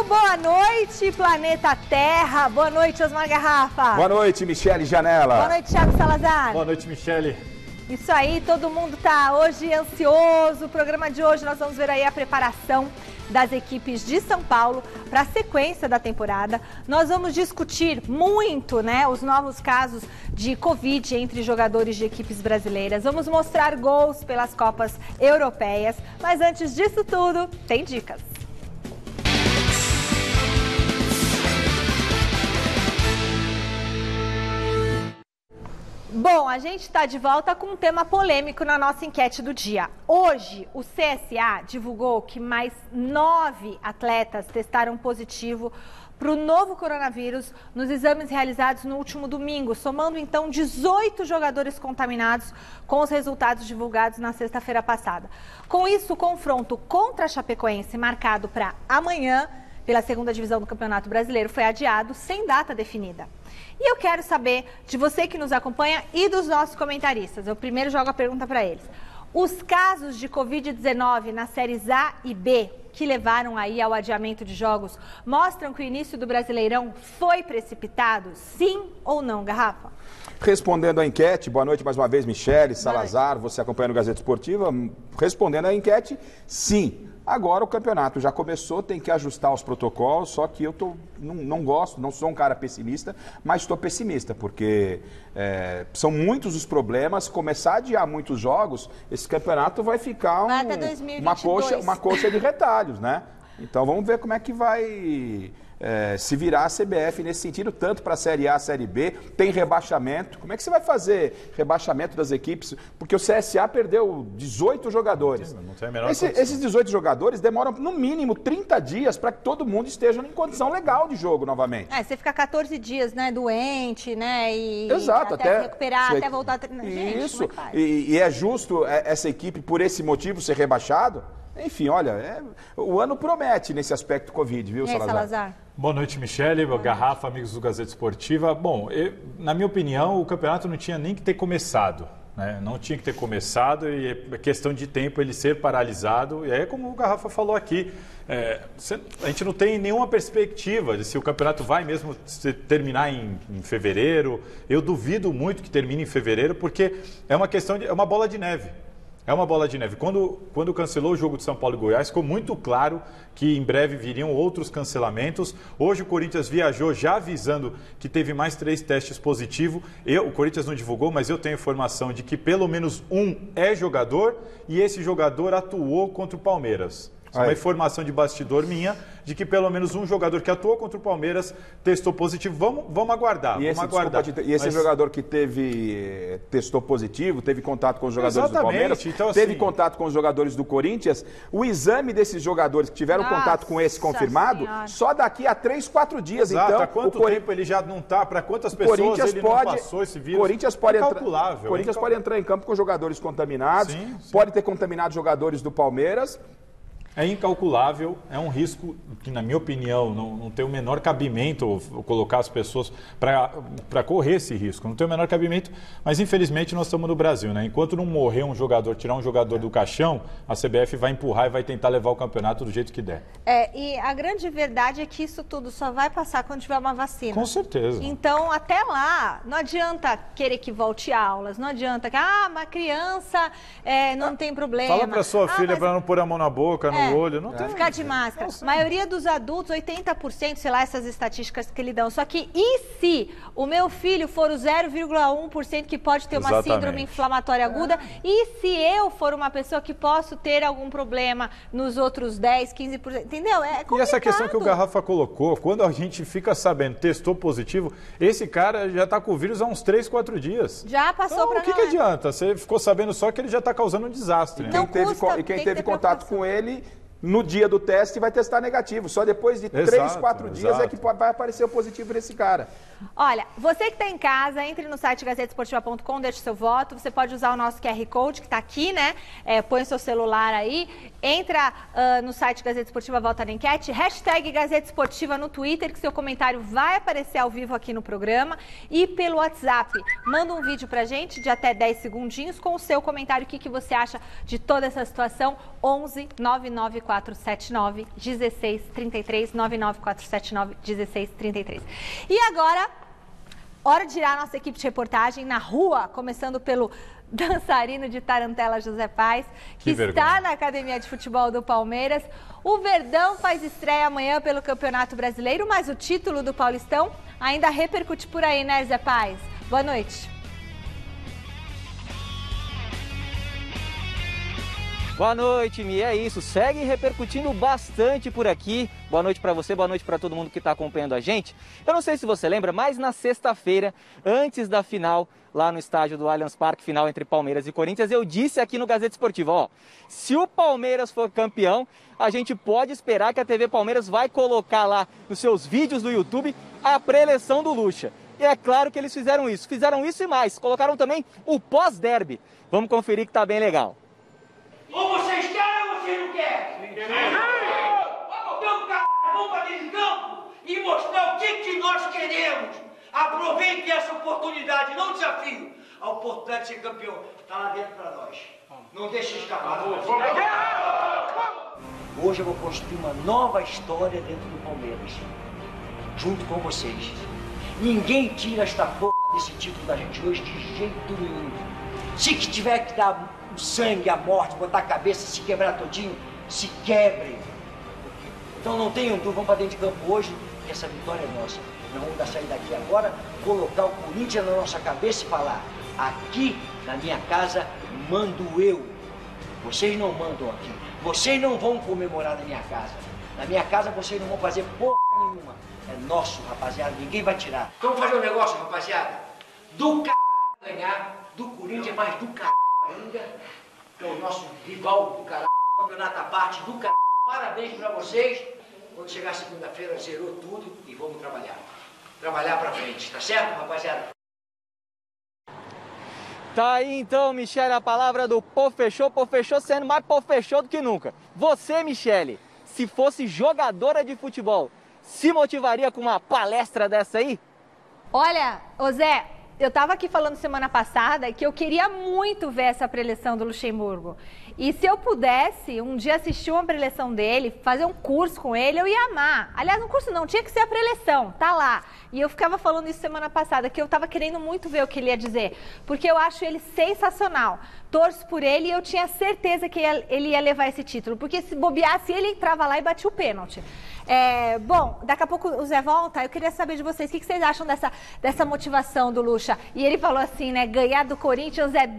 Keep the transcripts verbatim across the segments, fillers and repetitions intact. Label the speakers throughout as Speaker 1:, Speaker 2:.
Speaker 1: boa noite, planeta Terra. Boa noite, Osmar Garrafa.
Speaker 2: Boa noite, Michele Janela.
Speaker 1: Boa noite, Thiago Salazar.
Speaker 3: Boa noite, Michele.
Speaker 1: Isso aí, todo mundo tá hoje ansioso. O programa de hoje nós vamos ver aí a preparação das equipes de São Paulo para a sequência da temporada. Nós vamos discutir muito, né, os novos casos de Covid entre jogadores de equipes brasileiras. Vamos mostrar gols pelas Copas Europeias. Mas antes disso tudo, tem dicas. Bom, a gente está de volta com um tema polêmico na nossa enquete do dia. Hoje, o C S A divulgou que mais nove atletas testaram positivo para o novo coronavírus nos exames realizados no último domingo, somando então dezoito jogadores contaminados com os resultados divulgados na sexta-feira passada. Com isso, o confronto contra a Chapecoense, marcado para amanhã, pela segunda divisão do Campeonato Brasileiro, foi adiado sem data definida. E eu quero saber de você que nos acompanha e dos nossos comentaristas. Eu primeiro jogo a pergunta para eles. Os casos de Covid dezenove nas séries A e B, que levaram aí ao adiamento de jogos, mostram que o início do Brasileirão foi precipitado? Sim ou não, Garrafa?
Speaker 2: Respondendo à enquete, boa noite mais uma vez, Michele, Salazar, você acompanhando o Gazeta Esportiva. Respondendo à enquete, sim. Agora o campeonato já começou, tem que ajustar os protocolos, só que eu tô, não, não gosto, não sou um cara pessimista, mas estou pessimista, porque é, são muitos os problemas. Começar a adiar muitos jogos, esse campeonato vai ficar um,
Speaker 1: vai até dois mil e vinte e dois.
Speaker 2: uma, coxa, uma coxa de retalhos, né? Então vamos ver como é que vai é, se virar a C B F nesse sentido, tanto para a Série A, Série B, tem rebaixamento. Como é que você vai fazer rebaixamento das equipes? Porque o C S A perdeu dezoito jogadores.
Speaker 3: Não tem a menor
Speaker 2: Esse, esses dezoito jogadores demoram no mínimo trinta dias para que todo mundo esteja em condição legal de jogo novamente.
Speaker 1: É, você fica quatorze dias, né, doente, né, e
Speaker 2: Exato,
Speaker 1: até,
Speaker 2: até
Speaker 1: se recuperar,
Speaker 2: você...
Speaker 1: até voltar a treinar. Gente,
Speaker 2: isso,
Speaker 1: como é que faz?
Speaker 2: e, e é justo essa equipe, por esse motivo, ser rebaixado? Enfim, olha, é, o ano promete nesse aspecto Covid, viu,
Speaker 1: e aí,
Speaker 2: Salazar?
Speaker 1: Salazar?
Speaker 3: Boa noite, Michele,
Speaker 1: Boa
Speaker 3: Garrafa,
Speaker 1: noite.
Speaker 3: amigos do Gazeta Esportiva. Bom, eu, na minha opinião, o campeonato não tinha nem que ter começado, né? Não tinha que ter começado e é questão de tempo ele ser paralisado. E aí, como o Garrafa falou aqui, é, a gente não tem nenhuma perspectiva de se o campeonato vai mesmo terminar em, em fevereiro. Eu duvido muito que termine em fevereiro, porque é uma questão de, é uma bola de neve. É uma bola de neve. Quando, quando cancelou o jogo de São Paulo e Goiás, ficou muito claro que em breve viriam outros cancelamentos. Hoje o Corinthians viajou já avisando que teve mais três testes positivos. Eu, o Corinthians não divulgou, mas eu tenho informação de que pelo menos um é jogador e esse jogador atuou contra o Palmeiras. Isso é uma informação de bastidor minha, de que pelo menos um jogador que atuou contra o Palmeiras testou positivo. Vamos, vamos aguardar.
Speaker 2: E
Speaker 3: vamos
Speaker 2: esse,
Speaker 3: aguardar.
Speaker 2: Desculpa, e esse
Speaker 3: Mas...
Speaker 2: jogador que teve testou positivo, teve contato com os jogadores
Speaker 3: Exatamente.
Speaker 2: do Palmeiras,
Speaker 3: Então,
Speaker 2: teve
Speaker 3: assim...
Speaker 2: contato com os jogadores do Corinthians, o exame desses jogadores que tiveram
Speaker 1: Nossa
Speaker 2: contato com esse confirmado,
Speaker 1: senhora.
Speaker 2: Só daqui a três, quatro dias.
Speaker 3: Exato.
Speaker 2: Então,
Speaker 3: Há quanto
Speaker 2: o Cori...
Speaker 3: tempo ele já não está? Para quantas pessoas
Speaker 2: Corinthians
Speaker 3: ele
Speaker 2: pode,
Speaker 3: não passou esse vírus?
Speaker 2: Corinthians pode
Speaker 3: é incalculável.
Speaker 2: Entrar, Corinthians
Speaker 3: é
Speaker 2: pode entrar em campo com jogadores contaminados,
Speaker 3: sim, sim.
Speaker 2: pode ter contaminado jogadores do Palmeiras.
Speaker 3: É incalculável, é um risco que, na minha opinião, não, não tem o menor cabimento colocar as pessoas para correr esse risco. Não tem o menor cabimento, mas infelizmente nós estamos no Brasil, né? Enquanto não morrer um jogador, tirar um jogador do caixão, a C B F vai empurrar e vai tentar levar o campeonato do jeito que der.
Speaker 1: É, e a grande verdade é que isso tudo só vai passar quando tiver uma vacina.
Speaker 3: Com certeza.
Speaker 1: Então, até lá, não adianta querer que volte aulas, não adianta que, ah, uma criança é, não ah, tem problema.
Speaker 3: Fala para sua
Speaker 1: ah,
Speaker 3: filha
Speaker 1: mas...
Speaker 3: para não pôr a mão na boca, no
Speaker 1: É,
Speaker 3: olho, não tem.
Speaker 1: Ficar de máscara. A maioria dos adultos, oitenta por cento, sei lá, essas estatísticas que ele dão. Só que e se o meu filho for o zero vírgula um por cento que pode ter uma
Speaker 3: Exatamente.
Speaker 1: síndrome inflamatória aguda? E se eu for uma pessoa que posso ter algum problema nos outros dez, quinze por cento? Entendeu? É complicado.
Speaker 3: E essa questão que o Garrafa colocou, quando a gente fica sabendo, testou positivo, esse cara já está com o vírus há uns três, quatro dias.
Speaker 1: Já passou
Speaker 3: então,
Speaker 1: para
Speaker 3: o que, que adianta? Você ficou sabendo só que ele já está causando um desastre.
Speaker 2: E
Speaker 3: né?
Speaker 2: quem teve,
Speaker 1: custa,
Speaker 2: e quem
Speaker 1: tem
Speaker 2: teve
Speaker 1: que ter
Speaker 2: contato com ele no dia do teste vai testar negativo. Só depois de
Speaker 3: Exato,
Speaker 2: três, quatro dias
Speaker 3: exato.
Speaker 2: é que vai aparecer o positivo desse cara.
Speaker 1: Olha, você que está em casa, entre no site gazeta esportiva ponto com, deixe seu voto. Você pode usar o nosso Q R Code que está aqui, né? É, põe o seu celular aí. Entra uh, no site Gazeta Esportiva, volta na enquete. Hashtag Gazeta Esportiva no Twitter, que seu comentário vai aparecer ao vivo aqui no programa. E pelo WhatsApp, manda um vídeo pra gente de até dez segundinhos com o seu comentário. O que, que você acha de toda essa situação? onze nove nove quatro quatro sete nove, um seis três três, nove nove quatro sete nove, um seis três três. E agora, hora de tirar a nossa equipe de reportagem na rua, começando pelo dançarino de tarantela José Paes, que, que está vergonha. na Academia de Futebol do Palmeiras. O Verdão faz estreia amanhã pelo Campeonato Brasileiro, mas o título do Paulistão ainda repercute por aí, né, José Paes? Boa noite.
Speaker 4: Boa noite, Mi. É isso, segue repercutindo bastante por aqui. Boa noite para você, boa noite para todo mundo que está acompanhando a gente. Eu não sei se você lembra, mas na sexta-feira, antes da final, lá no estádio do Allianz Parque, final entre Palmeiras e Corinthians, eu disse aqui no Gazeta Esportiva, ó, se o Palmeiras for campeão, a gente pode esperar que a T V Palmeiras vai colocar lá nos seus vídeos do YouTube a pré-eleição do Lucha. E é claro que eles fizeram isso, fizeram isso e mais, colocaram também o pós-derby. Vamos conferir que tá bem legal.
Speaker 5: Ou vocês querem ou vocês não querem? Vamos, cara, vamos para dentro de campo e mostrar o que, que nós queremos. Aproveitem essa oportunidade, não desafio. A oportunidade de ser campeão está lá dentro para nós. Não deixe escapar. Hoje eu vou construir uma nova história dentro do Palmeiras, junto com vocês. Ninguém tira esta porra desse título da gente hoje de jeito nenhum. Se que tiver que dar o sangue, a morte, botar a cabeça, se quebrar todinho, se quebrem. Então não tenham dúvida, vamos para dentro de campo hoje, que essa vitória é nossa. Nós vamos sair daqui agora, colocar o Corinthians na nossa cabeça e falar: aqui na minha casa mando eu. Vocês não mandam aqui. Vocês não vão comemorar na minha casa. Na minha casa vocês não vão fazer porra nenhuma. É nosso, rapaziada, ninguém vai tirar. Então vamos fazer um negócio, rapaziada. Do c... ganhar, do Corinthians, mas do c... ainda, que é o nosso rival do caralho, campeonato à parte do caralho. Parabéns pra vocês. Quando chegar segunda-feira, zerou tudo e vamos trabalhar. Trabalhar pra frente, tá certo, rapaziada?
Speaker 4: Tá aí então, Michele, a palavra do pô fechou, pô fechou sendo mais pô fechou do que nunca. Você, Michele, se fosse jogadora de futebol, se motivaria com uma palestra dessa aí?
Speaker 1: Olha, ô Zé, eu estava aqui falando semana passada que eu queria muito ver essa preleção do Luxemburgo. E se eu pudesse um dia assistir uma preleção dele, fazer um curso com ele, eu ia amar. Aliás, um curso não, tinha que ser a preleção, tá lá. E eu ficava falando isso semana passada, que eu estava querendo muito ver o que ele ia dizer, porque eu acho ele sensacional. Torço por ele e eu tinha certeza que ele ia levar esse título, porque se bobeasse, ele entrava lá e batia o pênalti. É, bom, daqui a pouco o Zé volta, eu queria saber de vocês, o que, que vocês acham dessa, dessa motivação do Lucha? E ele falou assim, né, ganhar do Corinthians é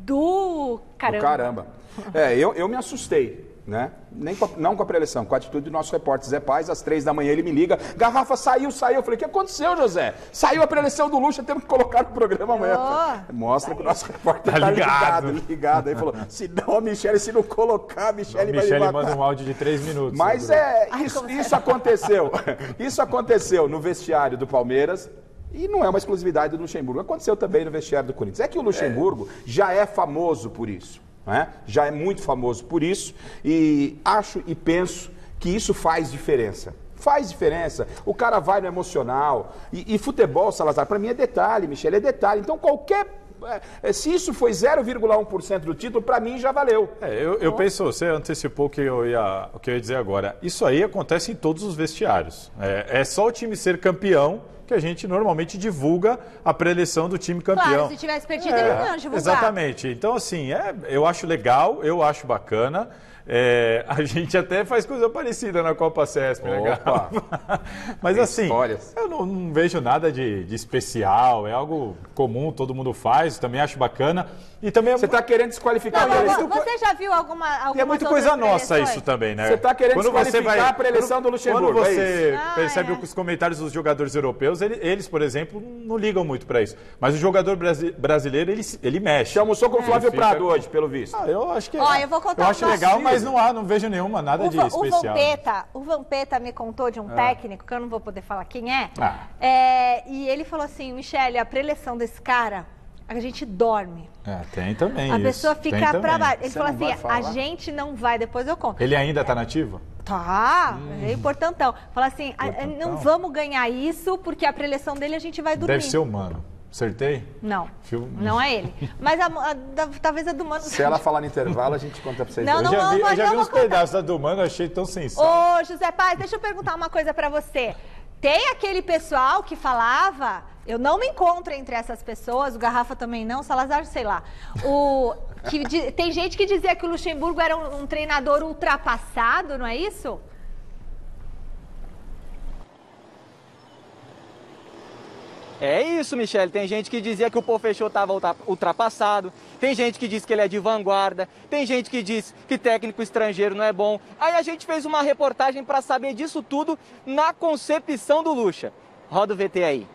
Speaker 1: do caramba.
Speaker 2: Do caramba. É, eu, eu me assustei, né? Nem com a, não com a preleção, com a atitude do nosso repórter Zé Paes, às três da manhã ele me liga, Garrafa saiu, saiu. Eu falei, o que aconteceu, José? Saiu a preleção do Lucha, temos que colocar no programa amanhã. Oh, mostra que o nosso repórter tá, tá ligado. ligado, ligado. Aí falou, se não, a Michele, se não colocar, a Michele vai me matar.
Speaker 3: Manda um áudio de três minutos.
Speaker 2: Mas é, isso, isso aconteceu. Isso aconteceu no vestiário do Palmeiras. E não é uma exclusividade do Luxemburgo. Aconteceu também no vestiário do Corinthians. É que o Luxemburgo é. já é famoso por isso. Né? Já é muito famoso por isso. E acho e penso que isso faz diferença. Faz diferença. O cara vai no emocional. E, e futebol, Salazar, para mim é detalhe, Michele, é detalhe. Então qualquer... Se isso foi zero vírgula um por cento do título, para mim já valeu.
Speaker 3: É, eu, eu penso, você antecipou o que eu ia, o que eu ia dizer agora. Isso aí acontece em todos os vestiários. É, é só o time ser campeão que a gente normalmente divulga a pré-eleição do time campeão.
Speaker 1: Claro, se tivesse perdido,
Speaker 3: é,
Speaker 1: ele não ia divulgar.
Speaker 3: Exatamente. Então, assim, é, eu acho legal, eu acho bacana. É, a gente até faz coisa parecida na Copa Cesp, né,
Speaker 2: Opa.
Speaker 3: Mas
Speaker 2: Tem
Speaker 3: assim,
Speaker 2: histórias.
Speaker 3: eu não, não vejo nada de, de especial, é algo comum, todo mundo faz, também acho bacana. E também é...
Speaker 2: Você está querendo desqualificar
Speaker 1: não,
Speaker 2: a preleção?
Speaker 1: Você já viu alguma alguma
Speaker 3: E é muito coisa nossa isso também, né?
Speaker 2: Você está querendo
Speaker 3: quando
Speaker 2: desqualificar
Speaker 3: você vai,
Speaker 2: a preleção
Speaker 3: quando,
Speaker 2: do Luxemburgo,
Speaker 3: Quando você
Speaker 1: é ah,
Speaker 3: percebe
Speaker 1: é.
Speaker 3: os comentários dos jogadores europeus, eles, eles, por exemplo, não ligam muito para isso. Mas o jogador brasi brasileiro, ele, ele mexe.
Speaker 2: Você almoçou com o Flávio
Speaker 3: é.
Speaker 2: Prado hoje, pelo visto.
Speaker 3: Ah, eu acho que
Speaker 1: Ó,
Speaker 3: é.
Speaker 1: eu vou contar
Speaker 3: eu
Speaker 1: um
Speaker 3: acho legal,
Speaker 1: vacilo.
Speaker 3: mas não, há, não vejo nenhuma, nada
Speaker 1: o,
Speaker 3: de
Speaker 1: o
Speaker 3: especial.
Speaker 1: Vampeta, o Vampeta me contou de um
Speaker 3: Ah.
Speaker 1: técnico, que eu não vou poder falar quem é,
Speaker 3: Ah.
Speaker 1: é e ele falou assim, Michele, a preleção desse cara, a gente dorme.
Speaker 3: É, tem também
Speaker 1: A
Speaker 3: isso.
Speaker 1: pessoa
Speaker 3: Tem
Speaker 1: fica
Speaker 3: também.
Speaker 1: pra baixo. Ele
Speaker 2: Você
Speaker 1: falou
Speaker 2: não vai
Speaker 1: assim,
Speaker 2: falar?
Speaker 1: a gente não vai, depois eu conto.
Speaker 3: Ele ainda está nativo?
Speaker 1: Tá, é importantão. Fala assim, a-
Speaker 3: Importantão.
Speaker 1: não vamos ganhar isso, porque a preleção dele a gente vai dormir.
Speaker 3: Deve ser humano. Acertei?
Speaker 1: Não,
Speaker 3: Fio...
Speaker 1: não é ele. Mas a, a, a, talvez a do Mano...
Speaker 2: Se ela falar no intervalo, a gente conta pra vocês.
Speaker 1: Não, não,
Speaker 3: eu já vi,
Speaker 1: não,
Speaker 3: eu já vi uns
Speaker 1: contar.
Speaker 3: pedaços da do Mano, achei tão sensato.
Speaker 1: Ô, José Paz, deixa eu perguntar uma coisa pra você. Tem aquele pessoal que falava, eu não me encontro entre essas pessoas, o Garrafa também não, Salazar, sei lá. O, que, tem gente que dizia que o Luxemburgo era um, um treinador ultrapassado, não é isso?
Speaker 4: É isso, Michele. Tem gente que dizia que o Pofechô estava ultrapassado, tem gente que diz que ele é de vanguarda, tem gente que diz que técnico estrangeiro não é bom. Aí a gente fez uma reportagem para saber disso tudo na concepção do Lucha. Roda o V T aí.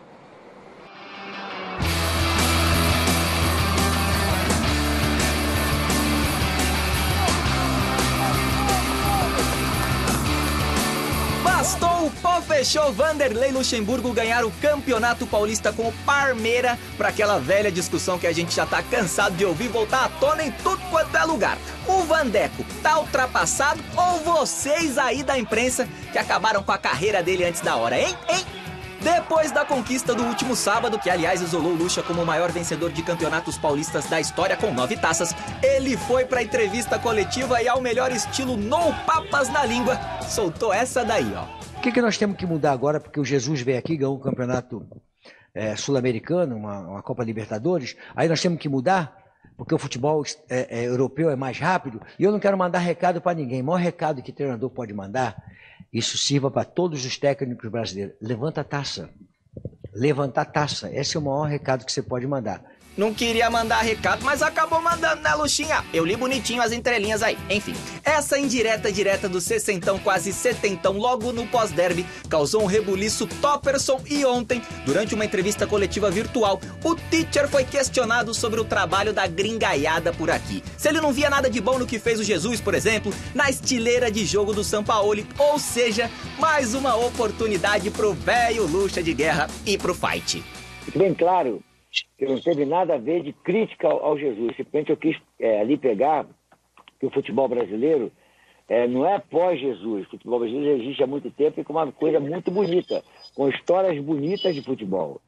Speaker 4: Bastou o Pofechô Vanderlei Luxemburgo ganhar o Campeonato Paulista com o Parmeira para aquela velha discussão que a gente já tá cansado de ouvir voltar à tona em tudo quanto é lugar. O Vandeco tá ultrapassado ou vocês aí da imprensa que acabaram com a carreira dele antes da hora, hein? Hein? Depois da conquista do último sábado, que aliás isolou o Lucha como o maior vencedor de campeonatos paulistas da história com nove taças, ele foi pra entrevista coletiva e ao melhor estilo no papas na língua, soltou essa daí, ó.
Speaker 6: O que, que nós temos que mudar agora, porque o Jesus veio aqui, ganhou um campeonato é, sul-americano, uma, uma Copa Libertadores, aí nós temos que mudar, porque o futebol é, é, europeu é mais rápido, e eu não quero mandar recado para ninguém. O maior recado que o treinador pode mandar, isso sirva para todos os técnicos brasileiros. Levanta a taça. Levanta a taça. Esse é o maior recado que você pode mandar.
Speaker 4: Não queria mandar recado, mas acabou mandando, né, Luxinha? Eu li bonitinho as entrelinhas aí. Enfim, essa indireta direta do sessentão, quase setentão, logo no pós-derby, causou um rebuliço topperson e ontem, durante uma entrevista coletiva virtual, o Teacher foi questionado sobre o trabalho da gringaiada por aqui. Se ele não via nada de bom no que fez o Jesus, por exemplo, na estileira de jogo do Sampaoli, ou seja, mais uma oportunidade pro velho Lucha de guerra e pro fight.
Speaker 7: Fique bem claro que não teve nada a ver de crítica ao, ao Jesus. Simplesmente eu quis é, ali pegar que o futebol brasileiro é, não é pós-Jesus. O futebol brasileiro existe há muito tempo e com uma coisa muito bonita, com histórias bonitas de futebol.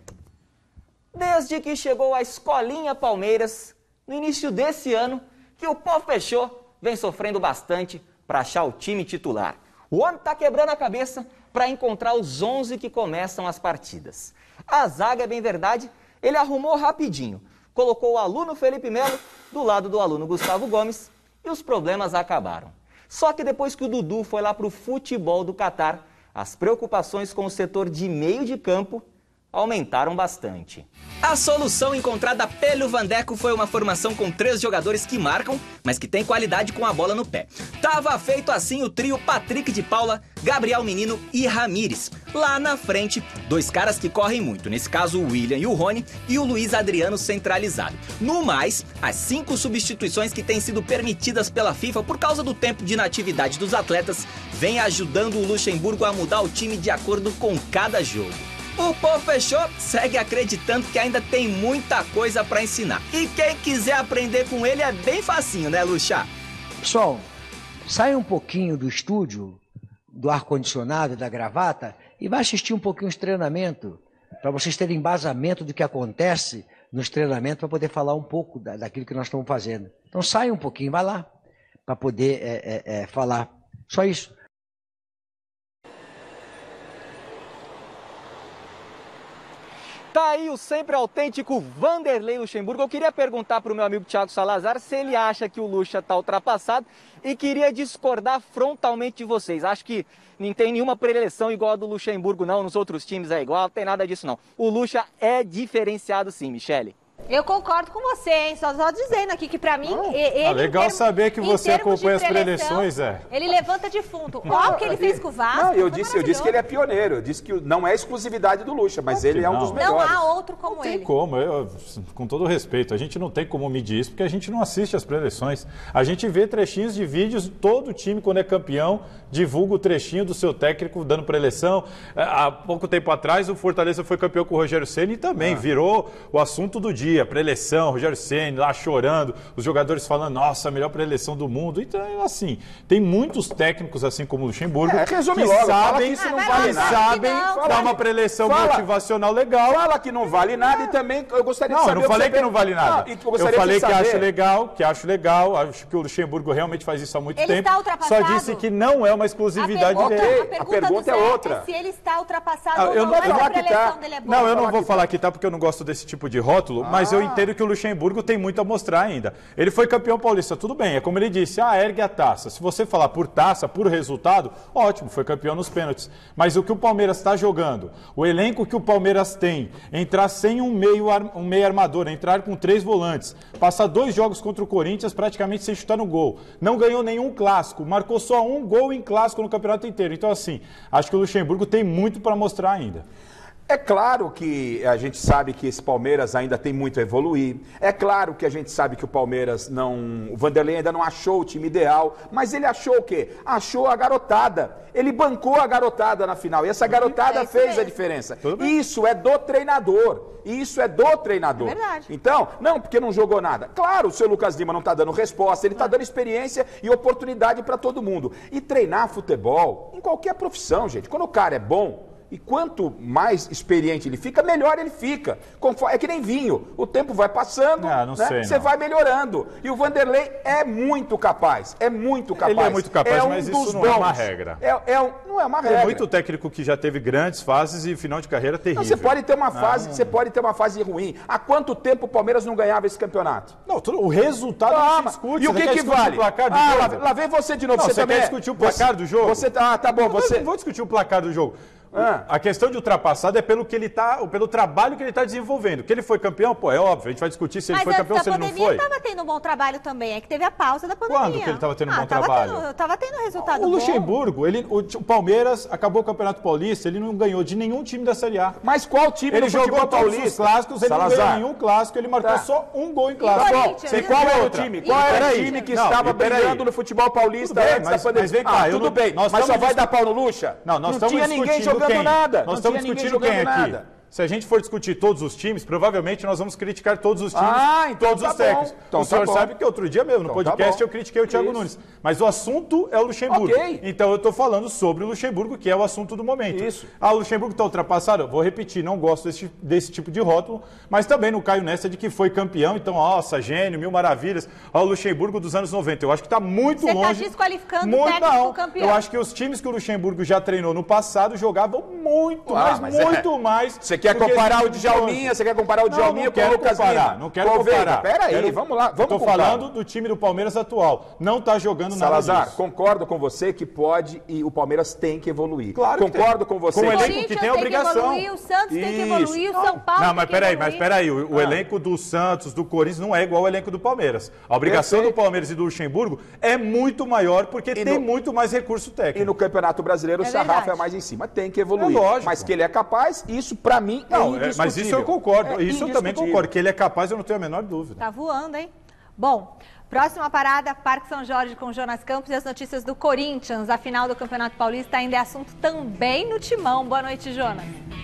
Speaker 4: Desde que chegou a Escolinha Palmeiras, no início desse ano, que o Pofechô vem sofrendo bastante para achar o time titular. O homem tá quebrando a cabeça para encontrar os onze que começam as partidas. A zaga, é bem verdade, ele arrumou rapidinho. Colocou o aluno Felipe Melo do lado do aluno Gustavo Gomes e os problemas acabaram. Só que depois que o Dudu foi lá para o futebol do Catar, as preocupações com o setor de meio de campo aumentaram bastante. A solução encontrada pelo Vandeco foi uma formação com três jogadores que marcam, mas que tem qualidade com a bola no pé. Tava feito assim o trio Patrick de Paula, Gabriel Menino e Ramires. Lá na frente, dois caras que correm muito, nesse caso o William e o Rony, e o Luiz Adriano centralizado. No mais, as cinco substituições que têm sido permitidas pela FIFA por causa do tempo de inatividade dos atletas, vem ajudando o Luxemburgo a mudar o time de acordo com cada jogo. O Pofechô segue acreditando que ainda tem muita coisa para ensinar. E quem quiser aprender com ele é bem facinho, né, Luxa?
Speaker 6: Pessoal, saia um pouquinho do estúdio, do ar-condicionado, da gravata, e vai assistir um pouquinho os treinamentos, para vocês terem embasamento do que acontece nos treinamentos, para poder falar um pouco da, daquilo que nós estamos fazendo. Então saia um pouquinho, vai lá, para poder é, é, é, falar. Só isso.
Speaker 4: Tá aí o sempre autêntico Vanderlei Luxemburgo. Eu queria perguntar para o meu amigo Thiago Salazar se ele acha que o Lucha está ultrapassado e queria discordar frontalmente de vocês. Acho que não tem nenhuma preleção igual a do Luxemburgo, não. Nos outros times é igual, não tem nada disso, não. O Lucha é diferenciado sim, Michele.
Speaker 1: Eu concordo com você, hein? Só, só dizendo aqui que pra mim,
Speaker 3: ah,
Speaker 1: ele...
Speaker 3: Ah, legal
Speaker 1: termo,
Speaker 3: saber que você acompanha as preleções, é.
Speaker 1: Ele levanta defunto. Olha o que ele fez com o Vasco.
Speaker 2: Não, eu disse, eu disse que ele é pioneiro. Eu disse que não é exclusividade do Lucha, mas ele é um dos melhores.
Speaker 1: Não há outro como
Speaker 3: não
Speaker 1: ele.
Speaker 3: Não tem como, eu, com todo respeito. A gente não tem como medir isso, porque a gente não assiste as preleções. A gente vê trechinhos de vídeos, todo time, quando é campeão, divulga o trechinho do seu técnico dando preleção. Há pouco tempo atrás, o Fortaleza foi campeão com o Rogério Ceni e também ah. virou o assunto do dia. dia, pré-eleição, Rogério Ceni lá chorando, os jogadores falando, nossa, a melhor pré-eleição do mundo. Então, assim, tem muitos técnicos, assim como o Luxemburgo,
Speaker 2: É, resume
Speaker 3: que
Speaker 2: logo, fala
Speaker 3: sabem,
Speaker 2: que isso não
Speaker 1: Ah,
Speaker 2: vale
Speaker 3: que
Speaker 2: nada.
Speaker 3: sabem
Speaker 1: Não,
Speaker 3: dar
Speaker 1: fala-
Speaker 3: uma pré-eleição
Speaker 2: fala-
Speaker 3: motivacional legal.
Speaker 2: Fala que não vale nada e também eu gostaria
Speaker 3: Não,
Speaker 2: de
Speaker 3: eu
Speaker 2: saber...
Speaker 3: não falei
Speaker 2: você
Speaker 3: que não vale nada.
Speaker 2: Não, e eu
Speaker 3: eu
Speaker 2: gostaria
Speaker 3: falei
Speaker 2: de
Speaker 3: que
Speaker 2: saber-
Speaker 3: acho legal, que acho legal, acho que o Luxemburgo realmente faz isso há muito
Speaker 1: Ele
Speaker 3: tempo.
Speaker 1: está
Speaker 3: Só
Speaker 1: ultrapassado?
Speaker 3: disse que não é uma
Speaker 1: A
Speaker 3: exclusividade
Speaker 1: pergunta,
Speaker 3: dele.
Speaker 1: a pergunta,
Speaker 2: A pergunta
Speaker 1: do
Speaker 2: é
Speaker 1: Zé
Speaker 2: outra.
Speaker 1: se ele está ultrapassado
Speaker 3: Ah,
Speaker 1: ou
Speaker 3: eu
Speaker 1: não,
Speaker 3: não-
Speaker 1: mas
Speaker 3: eu
Speaker 1: a
Speaker 3: vou
Speaker 1: pré-eleição
Speaker 2: quitar.
Speaker 1: dele é boa.
Speaker 3: Não, eu não
Speaker 2: falar
Speaker 3: vou
Speaker 2: que
Speaker 3: falar
Speaker 2: tá.
Speaker 3: que tá porque eu não gosto desse tipo de rótulo, mas eu entendo que o Luxemburgo tem muito a mostrar ainda. Ele foi campeão paulista, tudo bem, é como ele disse, ah, ergue a taça. Se você falar por taça, por resultado, ótimo, foi campeão nos pênaltis. Mas o que o Palmeiras está jogando, o elenco que o Palmeiras tem, entrar sem um meio, ar- um meio armador, entrar com três volantes, passar dois jogos contra o Corinthians praticamente sem chutar no gol. Não ganhou nenhum clássico, marcou só um gol em clássico no campeonato inteiro. Então, assim, acho que o Luxemburgo tem muito para mostrar ainda.
Speaker 2: É claro que a gente sabe que esse Palmeiras ainda tem muito a evoluir. É claro que a gente sabe que o Palmeiras não... O Vanderlei ainda não achou o time ideal. Mas ele achou o quê? Achou a garotada. Ele bancou a garotada na final. E essa garotada
Speaker 1: É isso
Speaker 2: fez
Speaker 1: mesmo.
Speaker 2: a diferença.
Speaker 3: Tudo bem.
Speaker 2: Isso é do treinador. Isso é do treinador.
Speaker 1: É verdade.
Speaker 2: Então, não, porque não jogou nada. Claro, o seu Lucas Lima não está dando resposta, ele está dando experiência e oportunidade para todo mundo. E treinar futebol em qualquer profissão, gente. Quando o cara é bom, e quanto mais experiente ele fica, melhor ele fica. Conforme- É que nem vinho. O tempo vai passando,
Speaker 3: Ah, não
Speaker 2: né?
Speaker 3: sei,
Speaker 2: Você
Speaker 3: não.
Speaker 2: vai melhorando. E o Vanderlei é muito capaz. É muito capaz.
Speaker 3: Ele é muito capaz,
Speaker 2: um
Speaker 3: mas
Speaker 2: dos
Speaker 3: isso não é uma
Speaker 2: bons.
Speaker 3: regra.
Speaker 2: É, é um- não é uma regra.
Speaker 3: Tem muito técnico que já teve grandes fases e final de carreira terrível.
Speaker 2: Não, você pode ter uma fase,
Speaker 3: Não.
Speaker 2: você pode ter uma fase ruim. Há quanto tempo o Palmeiras não ganhava esse campeonato?
Speaker 3: Não, tudo- o resultado não se
Speaker 2: Calma.
Speaker 3: discute.
Speaker 2: E o
Speaker 3: Você
Speaker 2: que
Speaker 3: quer
Speaker 2: que
Speaker 3: discutir
Speaker 2: vale?
Speaker 3: o placar do
Speaker 2: Ah,
Speaker 3: jogo?
Speaker 2: lá, lá vem você de novo.
Speaker 3: Não,
Speaker 2: você
Speaker 3: você
Speaker 2: também
Speaker 3: quer
Speaker 2: é-
Speaker 3: discutir o placar
Speaker 2: você-
Speaker 3: do jogo?
Speaker 2: Você, ah, tá bom.
Speaker 3: Eu
Speaker 2: Você,
Speaker 3: não vou discutir o placar do jogo.
Speaker 2: Ah.
Speaker 3: A questão de ultrapassado é pelo que ele tá, pelo trabalho que ele está desenvolvendo. Que ele foi campeão, pô, é óbvio. A gente vai discutir se ele
Speaker 1: Mas
Speaker 3: foi
Speaker 1: antes
Speaker 3: campeão
Speaker 1: da
Speaker 3: ou se ele não
Speaker 1: pandemia
Speaker 3: foi.
Speaker 1: ele estava tendo um bom trabalho também, é que teve a pausa da pandemia.
Speaker 3: Quando que ele estava tendo um
Speaker 1: ah,
Speaker 3: bom
Speaker 1: tava
Speaker 3: trabalho?
Speaker 1: Tendo, tava tendo resultado
Speaker 3: O
Speaker 1: bom.
Speaker 3: Luxemburgo, ele, o, o Palmeiras acabou o Campeonato Paulista, ele não ganhou de nenhum time da Série A.
Speaker 2: Mas qual time
Speaker 3: Ele
Speaker 2: do
Speaker 3: jogou
Speaker 2: futebol
Speaker 3: todos
Speaker 2: paulista?
Speaker 3: os clássicos, ele não
Speaker 2: Salazar.
Speaker 3: ganhou nenhum clássico, ele marcou
Speaker 2: Tá.
Speaker 3: só um gol em
Speaker 1: E
Speaker 3: clássico.
Speaker 1: Corinthians?
Speaker 2: E qual era o
Speaker 3: outra?
Speaker 2: time?
Speaker 1: E
Speaker 2: Qual era o
Speaker 1: Corinthians?
Speaker 2: time que
Speaker 3: Não,
Speaker 2: estava
Speaker 3: e peraí.
Speaker 2: brigando no futebol paulista
Speaker 3: Tudo bem,
Speaker 2: antes
Speaker 3: mas-
Speaker 2: da pandemia?
Speaker 3: mas vem cá,
Speaker 2: ah,
Speaker 3: eu
Speaker 2: tudo
Speaker 3: não-
Speaker 2: bem,
Speaker 3: nós
Speaker 2: mas só
Speaker 3: estamos
Speaker 2: vai dar
Speaker 3: discutindo-
Speaker 2: pau no Luxa?
Speaker 3: Não, nós
Speaker 2: não
Speaker 3: estamos
Speaker 2: tinha ninguém
Speaker 3: discutindo
Speaker 2: jogando
Speaker 3: quem?
Speaker 2: nada.
Speaker 3: Nós
Speaker 2: não
Speaker 3: estamos
Speaker 2: tinha ninguém
Speaker 3: discutindo quem
Speaker 2: jogando
Speaker 3: aqui?
Speaker 2: nada.
Speaker 3: Se a gente for discutir todos os times, provavelmente nós vamos criticar todos os times,
Speaker 2: Ah, então
Speaker 3: todos
Speaker 2: tá
Speaker 3: os
Speaker 2: bom.
Speaker 3: técnicos.
Speaker 2: Então
Speaker 3: o senhor
Speaker 2: tá bom.
Speaker 3: sabe que outro dia mesmo, no
Speaker 2: Então tá
Speaker 3: podcast,
Speaker 2: bom.
Speaker 3: eu critiquei o Thiago
Speaker 2: Isso.
Speaker 3: Nunes. Mas o assunto é o Luxemburgo.
Speaker 2: Ok.
Speaker 3: Então eu estou falando sobre o Luxemburgo, que é o assunto do momento.
Speaker 2: Isso.
Speaker 3: Ah, o Luxemburgo está ultrapassado? Eu vou repetir, não gosto desse, desse tipo de rótulo, mas também não caio nessa de que foi campeão, então, nossa, gênio, mil maravilhas. Ó, o Luxemburgo dos anos noventa. Eu acho que está muito
Speaker 1: Você tá
Speaker 3: longe.
Speaker 1: desqualificando o
Speaker 3: muito,
Speaker 1: técnico
Speaker 3: não.
Speaker 1: campeão.
Speaker 3: Eu acho que os times que o Luxemburgo já treinou no passado jogavam muito,
Speaker 2: Ah,
Speaker 3: mas,
Speaker 2: mas
Speaker 3: muito
Speaker 2: é.
Speaker 3: mais.
Speaker 2: Você quer
Speaker 3: do que
Speaker 2: comparar
Speaker 3: esse
Speaker 2: o
Speaker 3: time de
Speaker 2: Djalminha?
Speaker 3: hoje.
Speaker 2: Você quer comparar o
Speaker 3: Não,
Speaker 2: Djalminha
Speaker 3: não
Speaker 2: com o
Speaker 3: quero
Speaker 2: Lucas
Speaker 3: comparar,
Speaker 2: Lima?
Speaker 3: não quero
Speaker 2: Com o Veiga?
Speaker 3: comparar.
Speaker 2: Pera aí,
Speaker 3: Quero-
Speaker 2: vamos lá, vamos
Speaker 3: Estou
Speaker 2: comparar.
Speaker 3: falando do time do Palmeiras atual. Não está jogando nada
Speaker 2: Salazar,
Speaker 3: disso.
Speaker 2: concordo com você que pode e o Palmeiras tem que evoluir.
Speaker 3: Claro que
Speaker 2: Concordo
Speaker 3: tem.
Speaker 2: com você.
Speaker 3: Com o
Speaker 1: O
Speaker 3: elenco
Speaker 2: que-
Speaker 1: Corinthians
Speaker 3: que tem a obrigação.
Speaker 1: que evoluir, o Santos tem que
Speaker 2: Isso.
Speaker 1: evoluir, o São Paulo
Speaker 3: Não,
Speaker 1: tem
Speaker 3: mas
Speaker 1: que
Speaker 3: peraí,
Speaker 1: evoluir.
Speaker 3: mas peraí, o, o elenco do Santos, do Corinthians não é igual ao elenco do Palmeiras. A obrigação
Speaker 2: Perfeito.
Speaker 3: do Palmeiras e do Luxemburgo é muito maior porque
Speaker 2: E
Speaker 3: tem
Speaker 2: no-
Speaker 3: muito mais recurso técnico.
Speaker 2: E no Campeonato Brasileiro o
Speaker 1: É
Speaker 2: sarrafo
Speaker 1: verdade.
Speaker 2: é mais em cima. Tem que evoluir.
Speaker 3: É lógico.
Speaker 2: Mas que ele é capaz, isso pra mim é
Speaker 3: Não, é,
Speaker 2: indiscutível.
Speaker 3: mas isso eu concordo,
Speaker 2: É
Speaker 3: isso eu também
Speaker 2: indiscutível.
Speaker 3: concordo, que ele é capaz, eu não tenho a menor dúvida.
Speaker 1: Tá voando, hein? Bom, próxima parada, Parque São Jorge com Jonas Campos e as notícias do Corinthians. A final do Campeonato Paulista ainda é assunto também no Timão. Boa noite, Jonas.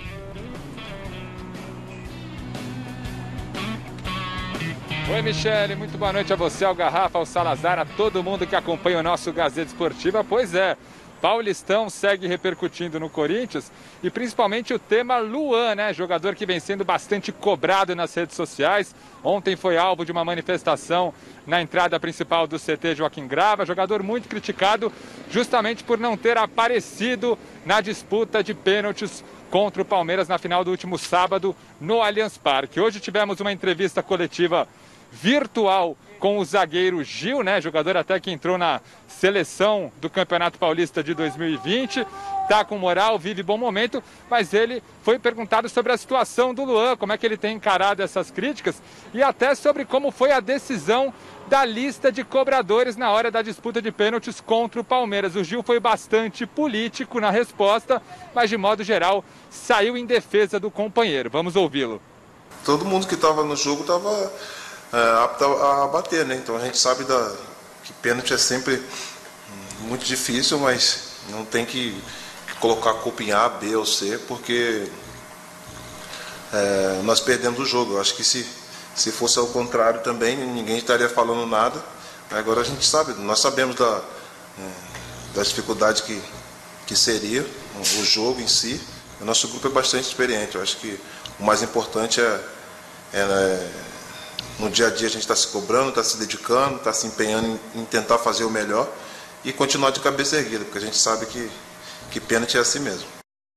Speaker 8: Oi, Michele, muito boa noite a você, ao Garrafa, ao Salazar, a todo mundo que acompanha o nosso Gazeta Esportiva. Pois é, Paulistão segue repercutindo no Corinthians e principalmente o tema Luan, né? Jogador que vem sendo bastante cobrado nas redes sociais. Ontem foi alvo de uma manifestação na entrada principal do C T Joaquim Grava. Jogador muito criticado justamente por não ter aparecido na disputa de pênaltis contra o Palmeiras na final do último sábado no Allianz Parque. Hoje tivemos uma entrevista coletiva virtual com o zagueiro Gil, né? Jogador até que entrou na seleção do Campeonato Paulista de dois mil e vinte. Tá com moral, vive bom momento, mas ele foi perguntado sobre a situação do Luan, como é que ele tem encarado essas críticas e até sobre como foi a decisão da lista de cobradores na hora da disputa de pênaltis contra o Palmeiras. O Gil foi bastante político na resposta, mas de modo geral saiu em defesa do companheiro. Vamos ouvi-lo.
Speaker 9: Todo mundo que estava no jogo estava é, apto a bater, né? Então a gente sabe da, que pênalti é sempre muito difícil, mas não tem que colocar a culpa em A, B ou C, porque é, nós perdemos o jogo. Eu acho que se Se fosse ao contrário também, ninguém estaria falando nada. Agora a gente sabe, nós sabemos da, da dificuldade que, que seria o jogo em si. O nosso grupo é bastante experiente. Eu acho que o mais importante é, é no dia a dia a gente está se cobrando, está se dedicando, está se empenhando em, em tentar fazer o melhor e continuar de cabeça erguida, porque a gente sabe que, que pênalti é assim mesmo.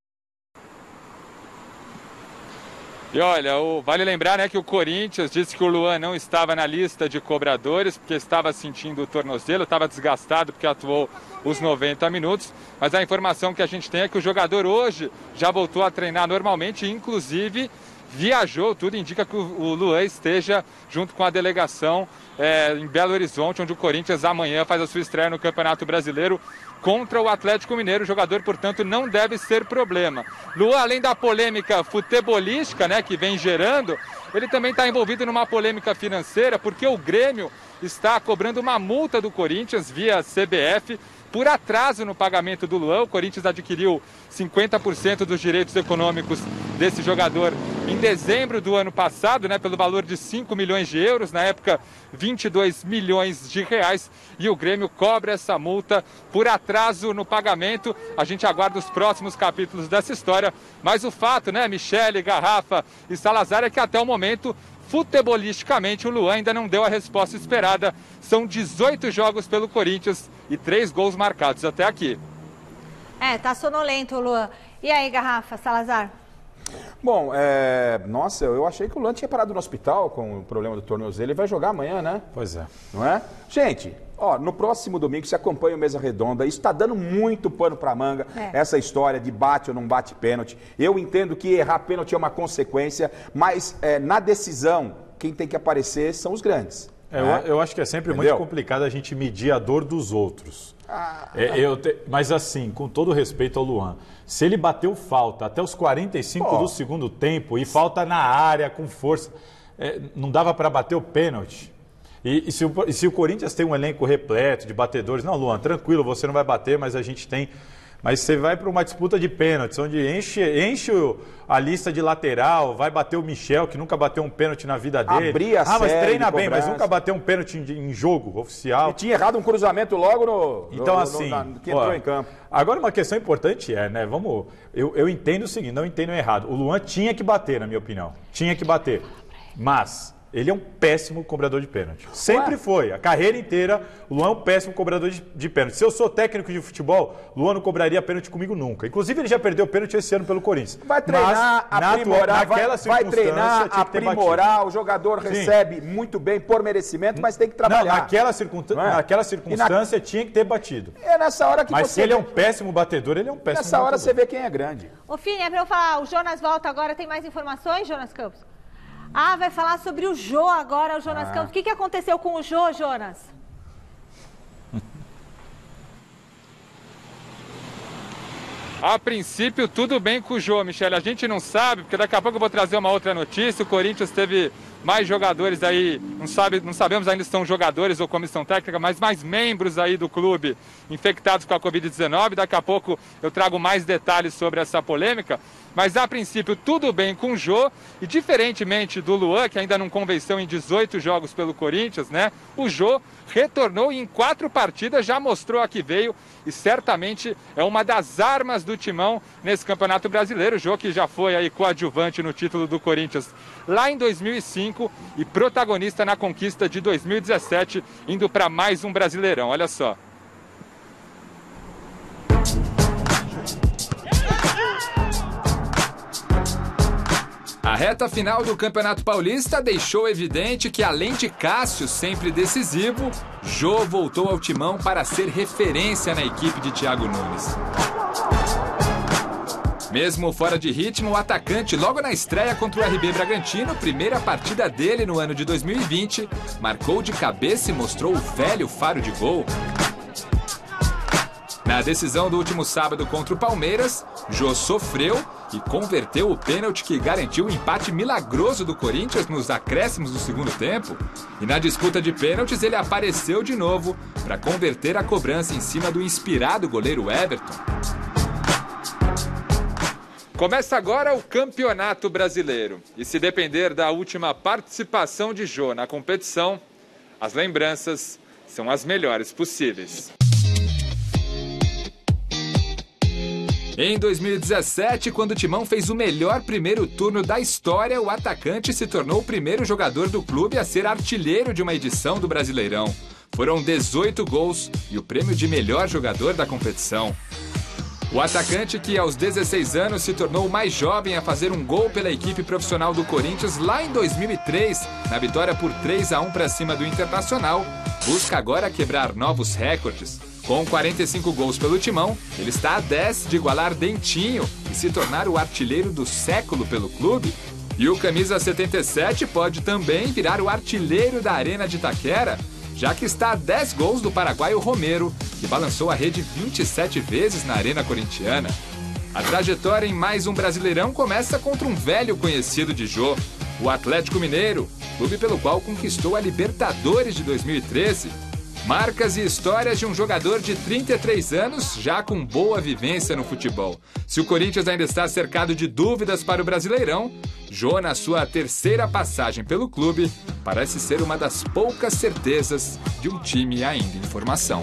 Speaker 8: E olha, o, vale lembrar, né, que o Corinthians disse que o Luan não estava na lista de cobradores porque estava sentindo o tornozelo, estava desgastado porque atuou os noventa minutos, mas a informação que a gente tem é que o jogador hoje já voltou a treinar normalmente, inclusive viajou, tudo indica que o Luan esteja junto com a delegação é, em Belo Horizonte, onde o Corinthians amanhã faz a sua estreia no Campeonato Brasileiro contra o Atlético Mineiro. O jogador, portanto, não deve ser problema. Luan, além da polêmica futebolística, né, que vem gerando, ele também está envolvido numa polêmica financeira, porque o Grêmio está cobrando uma multa do Corinthians via C B F por atraso no pagamento do Luan. O Corinthians adquiriu cinquenta por cento dos direitos econômicos desse jogador em dezembro do ano passado, né, pelo valor de cinco milhões de euros, na época vinte e dois milhões de reais, e o Grêmio cobra essa multa por atraso no pagamento. A gente aguarda os próximos capítulos dessa história, mas o fato, né, Michele, Garrafa e Salazar, é que até o momento, futebolisticamente, o Luan ainda não deu a resposta esperada. São dezoito jogos pelo Corinthians e três gols marcados até aqui.
Speaker 1: É, tá sonolento o Luan. E aí, Garrafa, Salazar?
Speaker 2: Bom, é... nossa, eu achei que o Luan tinha parado no hospital com o problema do tornozelo. Ele vai jogar amanhã, né?
Speaker 3: Pois é.
Speaker 2: Não é? Gente, ó, no próximo domingo você acompanha o Mesa Redonda. Isso está dando muito pano para manga, é. essa história de bate ou não bate pênalti. Eu entendo que errar pênalti é uma consequência, mas é, na decisão, quem tem que aparecer são os grandes.
Speaker 3: É,
Speaker 2: né?
Speaker 3: eu, eu acho que é sempre Entendeu? muito complicado a gente medir a dor dos outros. Ah, é, eu te... Mas assim, com todo respeito ao Luan, se ele bateu falta até os quarenta e cinco oh. do segundo tempo e falta na área com força, é, não dava para bater o pênalti. E, e, se o, e se o Corinthians tem um elenco repleto de batedores, não, Luan, tranquilo, você não vai bater, mas a gente tem... Mas você vai para uma disputa de pênaltis, onde enche, enche a lista de lateral, vai bater o Michel, que nunca bateu um pênalti na vida dele.
Speaker 2: Abrir a
Speaker 3: ah, mas treina bem,
Speaker 2: cobrança.
Speaker 3: mas nunca bateu um pênalti em, em jogo oficial.
Speaker 2: E tinha errado um cruzamento logo no,
Speaker 3: então,
Speaker 2: no,
Speaker 3: assim,
Speaker 2: no, na, que entrou
Speaker 3: ó,
Speaker 2: em campo.
Speaker 3: Agora, uma questão importante é, né, vamos... Eu, eu entendo o seguinte, não entendo errado. O Luan tinha que bater, na minha opinião. Tinha que bater. Mas... ele é um péssimo cobrador de pênalti. Sempre Ué? foi. A carreira inteira, o Luan é um péssimo cobrador de, de pênalti. Se eu sou técnico de futebol, Luan não cobraria pênalti comigo nunca. Inclusive, ele já perdeu pênalti esse ano pelo Corinthians.
Speaker 2: Vai treinar,
Speaker 3: Mas,
Speaker 2: aprimorar,
Speaker 3: naquela
Speaker 2: vai, vai treinar, aprimorar. O jogador
Speaker 3: Sim.
Speaker 2: recebe muito bem por merecimento, mas tem que trabalhar.
Speaker 3: Não, naquela, circunstância, não é? naquela circunstância na... tinha que ter batido.
Speaker 2: É nessa hora que
Speaker 3: mas
Speaker 2: você...
Speaker 3: se ele é um péssimo batedor, ele é um péssimo
Speaker 2: Nessa hora
Speaker 3: batedor.
Speaker 2: você vê quem é grande.
Speaker 1: Ô, Fini, é pra eu falar, o Jonas volta agora, tem mais informações, Jonas Campos? Ah, vai falar sobre o Jô agora, o Jonas ah. Campos. O que, que aconteceu com o Jô, Jonas?
Speaker 8: A princípio, tudo bem com o Jô, Michele. A gente não sabe, porque daqui a pouco eu vou trazer uma outra notícia. O Corinthians teve mais jogadores aí, não, sabe, não sabemos ainda se são jogadores ou comissão técnica, mas mais membros aí do clube infectados com a covid dezenove. Daqui a pouco eu trago mais detalhes sobre essa polêmica. Mas, a princípio, tudo bem com o Jô. E, diferentemente do Luan, que ainda não convenceu em dezoito jogos pelo Corinthians, né? O Jô retornou e em quatro partidas já mostrou a que veio. E, certamente, é uma das armas do Timão nesse Campeonato Brasileiro. O Jô que já foi aí coadjuvante no título do Corinthians lá em dois mil e cinco e protagonista na conquista de dois mil e dezessete, indo para mais um Brasileirão. Olha só. A reta final do Campeonato Paulista deixou evidente que, além de Cássio, sempre decisivo, Jô voltou ao Timão para ser referência na equipe de Thiago Nunes. Mesmo fora de ritmo, o atacante, logo na estreia contra o R B Bragantino, primeira partida dele no ano de dois mil e vinte, marcou de cabeça e mostrou o velho faro de gol. Na decisão do último sábado contra o Palmeiras, Jô sofreu e converteu o pênalti que garantiu o empate milagroso do Corinthians nos acréscimos do segundo tempo. E na disputa de pênaltis ele apareceu de novo para converter a cobrança em cima do inspirado goleiro Everton. Começa agora o Campeonato Brasileiro. E se depender da última participação de Jô na competição, as lembranças são as melhores possíveis. Em dois mil e dezessete, quando o Timão fez o melhor primeiro turno da história, o atacante se tornou o primeiro jogador do clube a ser artilheiro de uma edição do Brasileirão. Foram dezoito gols e o prêmio de melhor jogador da competição. O atacante, que aos dezesseis anos se tornou o mais jovem a fazer um gol pela equipe profissional do Corinthians lá em dois mil e três, na vitória por três a um para cima do Internacional, busca agora quebrar novos recordes. Com quarenta e cinco gols pelo Timão, ele está a dez de igualar Dentinho e se tornar o artilheiro do século pelo clube. E o camisa setenta e sete pode também virar o artilheiro da Arena de Itaquera, já que está a dez gols do paraguaio Romero, que balançou a rede vinte e sete vezes na Arena Corintiana. A trajetória em mais um Brasileirão começa contra um velho conhecido de Jô, o Atlético Mineiro, clube pelo qual conquistou a Libertadores de dois mil e treze. Marcas e histórias de um jogador de trinta e três anos, já com boa vivência no futebol. Se o Corinthians ainda está cercado de dúvidas para o Brasileirão, Jô, na sua terceira passagem pelo clube, parece ser uma das poucas certezas de um time ainda em formação.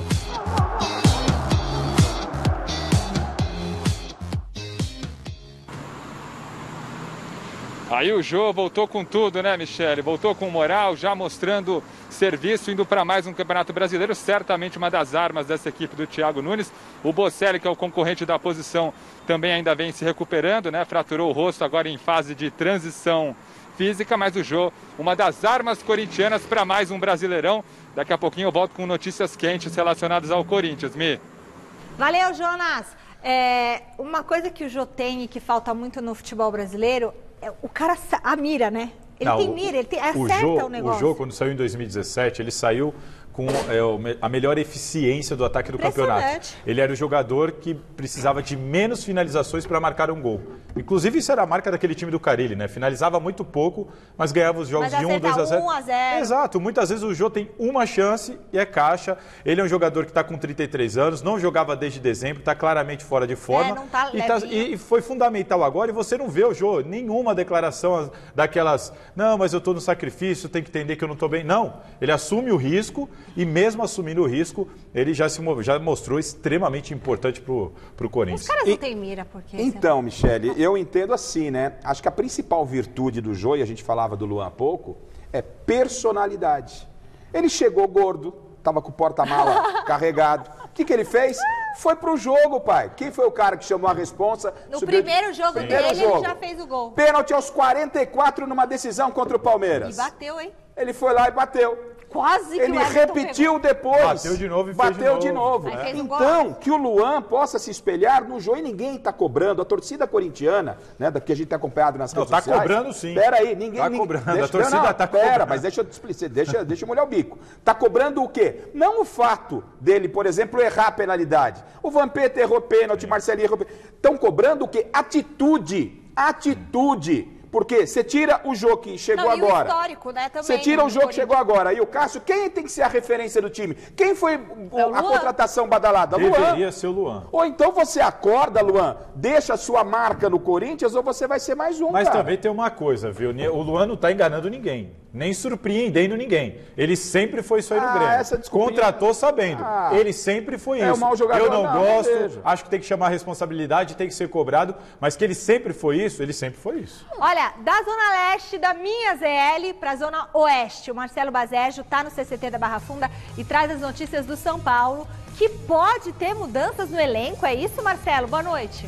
Speaker 8: Aí o Jô voltou com tudo, né, Michele? Voltou com moral, já mostrando serviço, indo para mais um Campeonato Brasileiro. Certamente uma das armas dessa equipe do Thiago Nunes. O Bocelli, que é o concorrente da posição, também ainda vem se recuperando, né? Fraturou o rosto agora em fase de transição física, mas o Jô, uma das armas corintianas para mais um Brasileirão. Daqui a pouquinho eu volto com notícias quentes relacionadas ao Corinthians, Mi.
Speaker 1: Valeu, Jonas. É, uma coisa que o Jô tem e que falta muito no futebol brasileiro, é o cara, a mira, né? Ele
Speaker 3: Não,
Speaker 1: tem mira, ele tem, acerta
Speaker 3: o, Jô,
Speaker 1: o negócio.
Speaker 3: O Jô, quando saiu em dois mil e dezessete, ele saiu com é, a melhor eficiência do ataque do campeonato. Ele era o jogador que precisava de menos finalizações para marcar um gol. Inclusive, isso era a marca daquele time do Carille, né? Finalizava muito pouco, mas ganhava os jogos
Speaker 1: mas
Speaker 3: de um, dois a zero.
Speaker 1: um a zero.
Speaker 3: Exato. Muitas vezes o Jô tem uma chance e é caixa. Ele é um jogador que está com trinta e três anos, não jogava desde dezembro, está claramente fora de forma.
Speaker 1: É, não tá
Speaker 3: e, tá, e foi fundamental agora. E você não vê o Jô, nenhuma declaração daquelas, não, mas eu estou no sacrifício, tem que entender que eu não estou bem. Não. Ele assume o risco e mesmo assumindo o risco, ele já, se, já mostrou extremamente importante para o Corinthians.
Speaker 1: Os caras não têm mira, porque...
Speaker 2: Então, Michele, eu entendo assim, né? Acho que a principal virtude do Jô, e a gente falava do Luan há pouco, é personalidade. Ele chegou gordo, estava com o porta-mala carregado. O que, que ele fez? Foi pro jogo, pai. Quem foi o cara que chamou a responsa?
Speaker 1: No primeiro de... jogo primeiro dele, jogo. Ele já fez o gol.
Speaker 2: Pênalti aos quarenta e quatro numa decisão contra o Palmeiras.
Speaker 1: E bateu, hein?
Speaker 2: Ele foi lá e bateu.
Speaker 1: Quase que
Speaker 2: ele repetiu depois.
Speaker 3: Bateu de novo e fez
Speaker 2: Bateu
Speaker 3: de novo.
Speaker 2: De novo. É. Então, que o Luan possa se espelhar no Jô e ninguém está cobrando. A torcida corintiana, né, da que a gente tem acompanhado nas redes
Speaker 3: não, tá
Speaker 2: sociais.
Speaker 3: Está cobrando sim.
Speaker 2: Pera aí, ninguém...
Speaker 3: Está
Speaker 2: ninguém,
Speaker 3: cobrando,
Speaker 2: deixa,
Speaker 3: a torcida
Speaker 2: não,
Speaker 3: está
Speaker 2: cobrando.
Speaker 3: Pera,
Speaker 2: mas deixa eu te explicar, deixa, deixa eu molhar o bico. Está cobrando o quê? Não o fato dele, por exemplo, errar a penalidade. O Vampeta errou pênalti, Marcelinho errou pênalti. Estão cobrando o quê? Atitude. Atitude. Porque você tira o Jô que chegou
Speaker 1: não, e
Speaker 2: agora.
Speaker 1: O histórico, né, também,
Speaker 2: você tira o Jô que chegou agora. E o Cássio, quem tem que ser a referência do time? Quem foi o, a contratação badalada?
Speaker 3: Deveria
Speaker 2: Luan.
Speaker 3: Deveria ser o Luan.
Speaker 2: Ou então você acorda, Luan, deixa a sua marca no Corinthians ou você vai ser mais um,
Speaker 3: Mas
Speaker 2: cara.
Speaker 3: também tem uma coisa, viu? O Luan não está enganando ninguém. Nem surpreendendo ninguém. Ele sempre foi isso aí no
Speaker 2: ah,
Speaker 3: Grêmio.
Speaker 2: Essa
Speaker 3: Contratou sabendo. Ah, ele sempre foi
Speaker 2: é
Speaker 3: isso.
Speaker 2: Um mau jogador,
Speaker 3: eu não, não gosto,
Speaker 2: vejo.
Speaker 3: Acho que tem que chamar a responsabilidade, tem que ser cobrado, mas que ele sempre foi isso, ele sempre foi isso.
Speaker 1: Olha, da Zona Leste, da minha Z L, para a Zona Oeste, o Marcelo Bazejo está no C C T da Barra Funda e traz as notícias do São Paulo, que pode ter mudanças no elenco. É isso, Marcelo? Boa noite.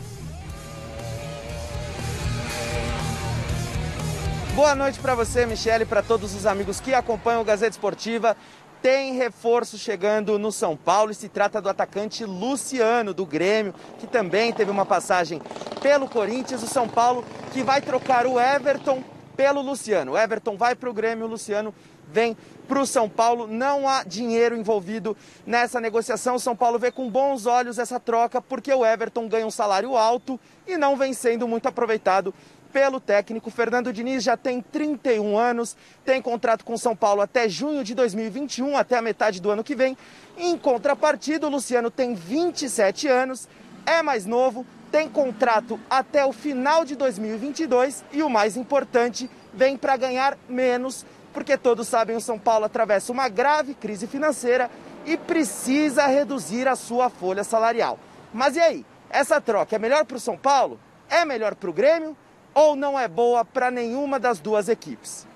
Speaker 4: Boa noite para você, Michele, para todos os amigos que acompanham o Gazeta Esportiva. Tem reforço chegando no São Paulo e se trata do atacante Luciano, do Grêmio, que também teve uma passagem pelo Corinthians. O São Paulo que vai trocar o Everton pelo Luciano. O Everton vai para o Grêmio, o Luciano vem para o São Paulo. Não há dinheiro envolvido nessa negociação. O São Paulo vê com bons olhos essa troca porque o Everton ganha um salário alto e não vem sendo muito aproveitado pelo técnico. Fernando Diniz já tem trinta e um anos, tem contrato com o São Paulo até junho de dois mil e vinte e um, até a metade do ano que vem. Em contrapartida, o Luciano tem vinte e sete anos, é mais novo,
Speaker 10: tem contrato até o final de dois mil e vinte e dois e o mais importante, vem para ganhar menos, porque todos sabem o São Paulo atravessa uma grave crise financeira e precisa reduzir a sua folha salarial. Mas e aí? Essa troca é melhor para o São Paulo? É melhor para o Grêmio? Ou não é boa para nenhuma das duas equipes?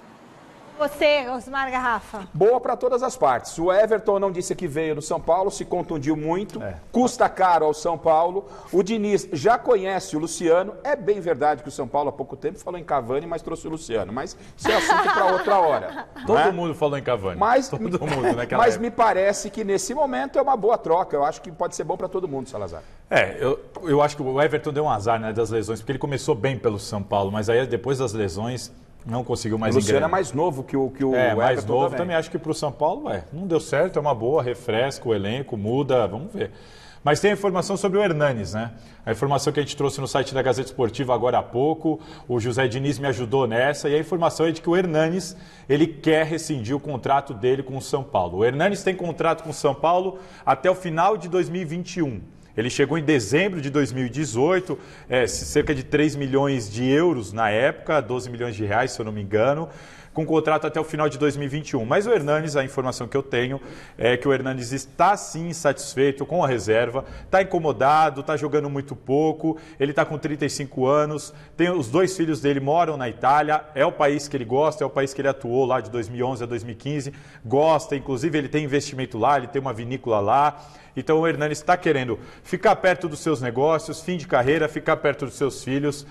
Speaker 1: Você, Osmar Garrafa.
Speaker 2: Boa para todas as partes. O Everton não disse que veio no São Paulo, se contundiu muito, é. custa caro ao São Paulo. O Diniz já conhece o Luciano. É bem verdade que o São Paulo há pouco tempo falou em Cavani, mas trouxe o Luciano. Mas isso é assunto para outra hora.
Speaker 3: Todo
Speaker 2: é?
Speaker 3: mundo falou em Cavani.
Speaker 2: Mas,
Speaker 3: todo mundo naquela
Speaker 2: mas
Speaker 3: época.
Speaker 2: me parece que nesse momento é uma boa troca. Eu acho que pode ser bom para todo mundo, Salazar.
Speaker 3: É, eu, eu acho que o Everton deu um azar, né, das lesões, porque ele começou bem pelo São Paulo, mas aí depois das lesões não conseguiu mais
Speaker 2: engrenar. O Luciano
Speaker 3: engrenar.
Speaker 2: é mais novo que o, que o
Speaker 3: é,
Speaker 2: Everton
Speaker 3: mais novo
Speaker 2: também.
Speaker 3: também. Acho que para o São Paulo, é, não deu certo, é uma boa, refresca o elenco, muda, vamos ver. Mas tem a informação sobre o Hernanes, né? A informação que a gente trouxe no site da Gazeta Esportiva agora há pouco, o José Diniz me ajudou nessa, e a informação é de que o Hernanes, ele quer rescindir o contrato dele com o São Paulo. O Hernanes tem contrato com o São Paulo até o final de dois mil e vinte e um. Ele chegou em dezembro de dois mil e dezoito, é, cerca de três milhões de euros na época, doze milhões de reais, se eu não me engano, com contrato até o final de dois mil e vinte e um. Mas o Hernanes, a informação que eu tenho é que o Hernanes está sim insatisfeito com a reserva, está incomodado, está jogando muito pouco, ele está com trinta e cinco anos, tem, os dois filhos dele moram na Itália, é o país que ele gosta, é o país que ele atuou lá de dois mil e onze a dois mil e quinze, gosta, inclusive ele tem investimento lá, ele tem uma vinícola lá. Então o Hernanes está querendo ficar perto dos seus negócios, fim de carreira, ficar perto dos seus filhos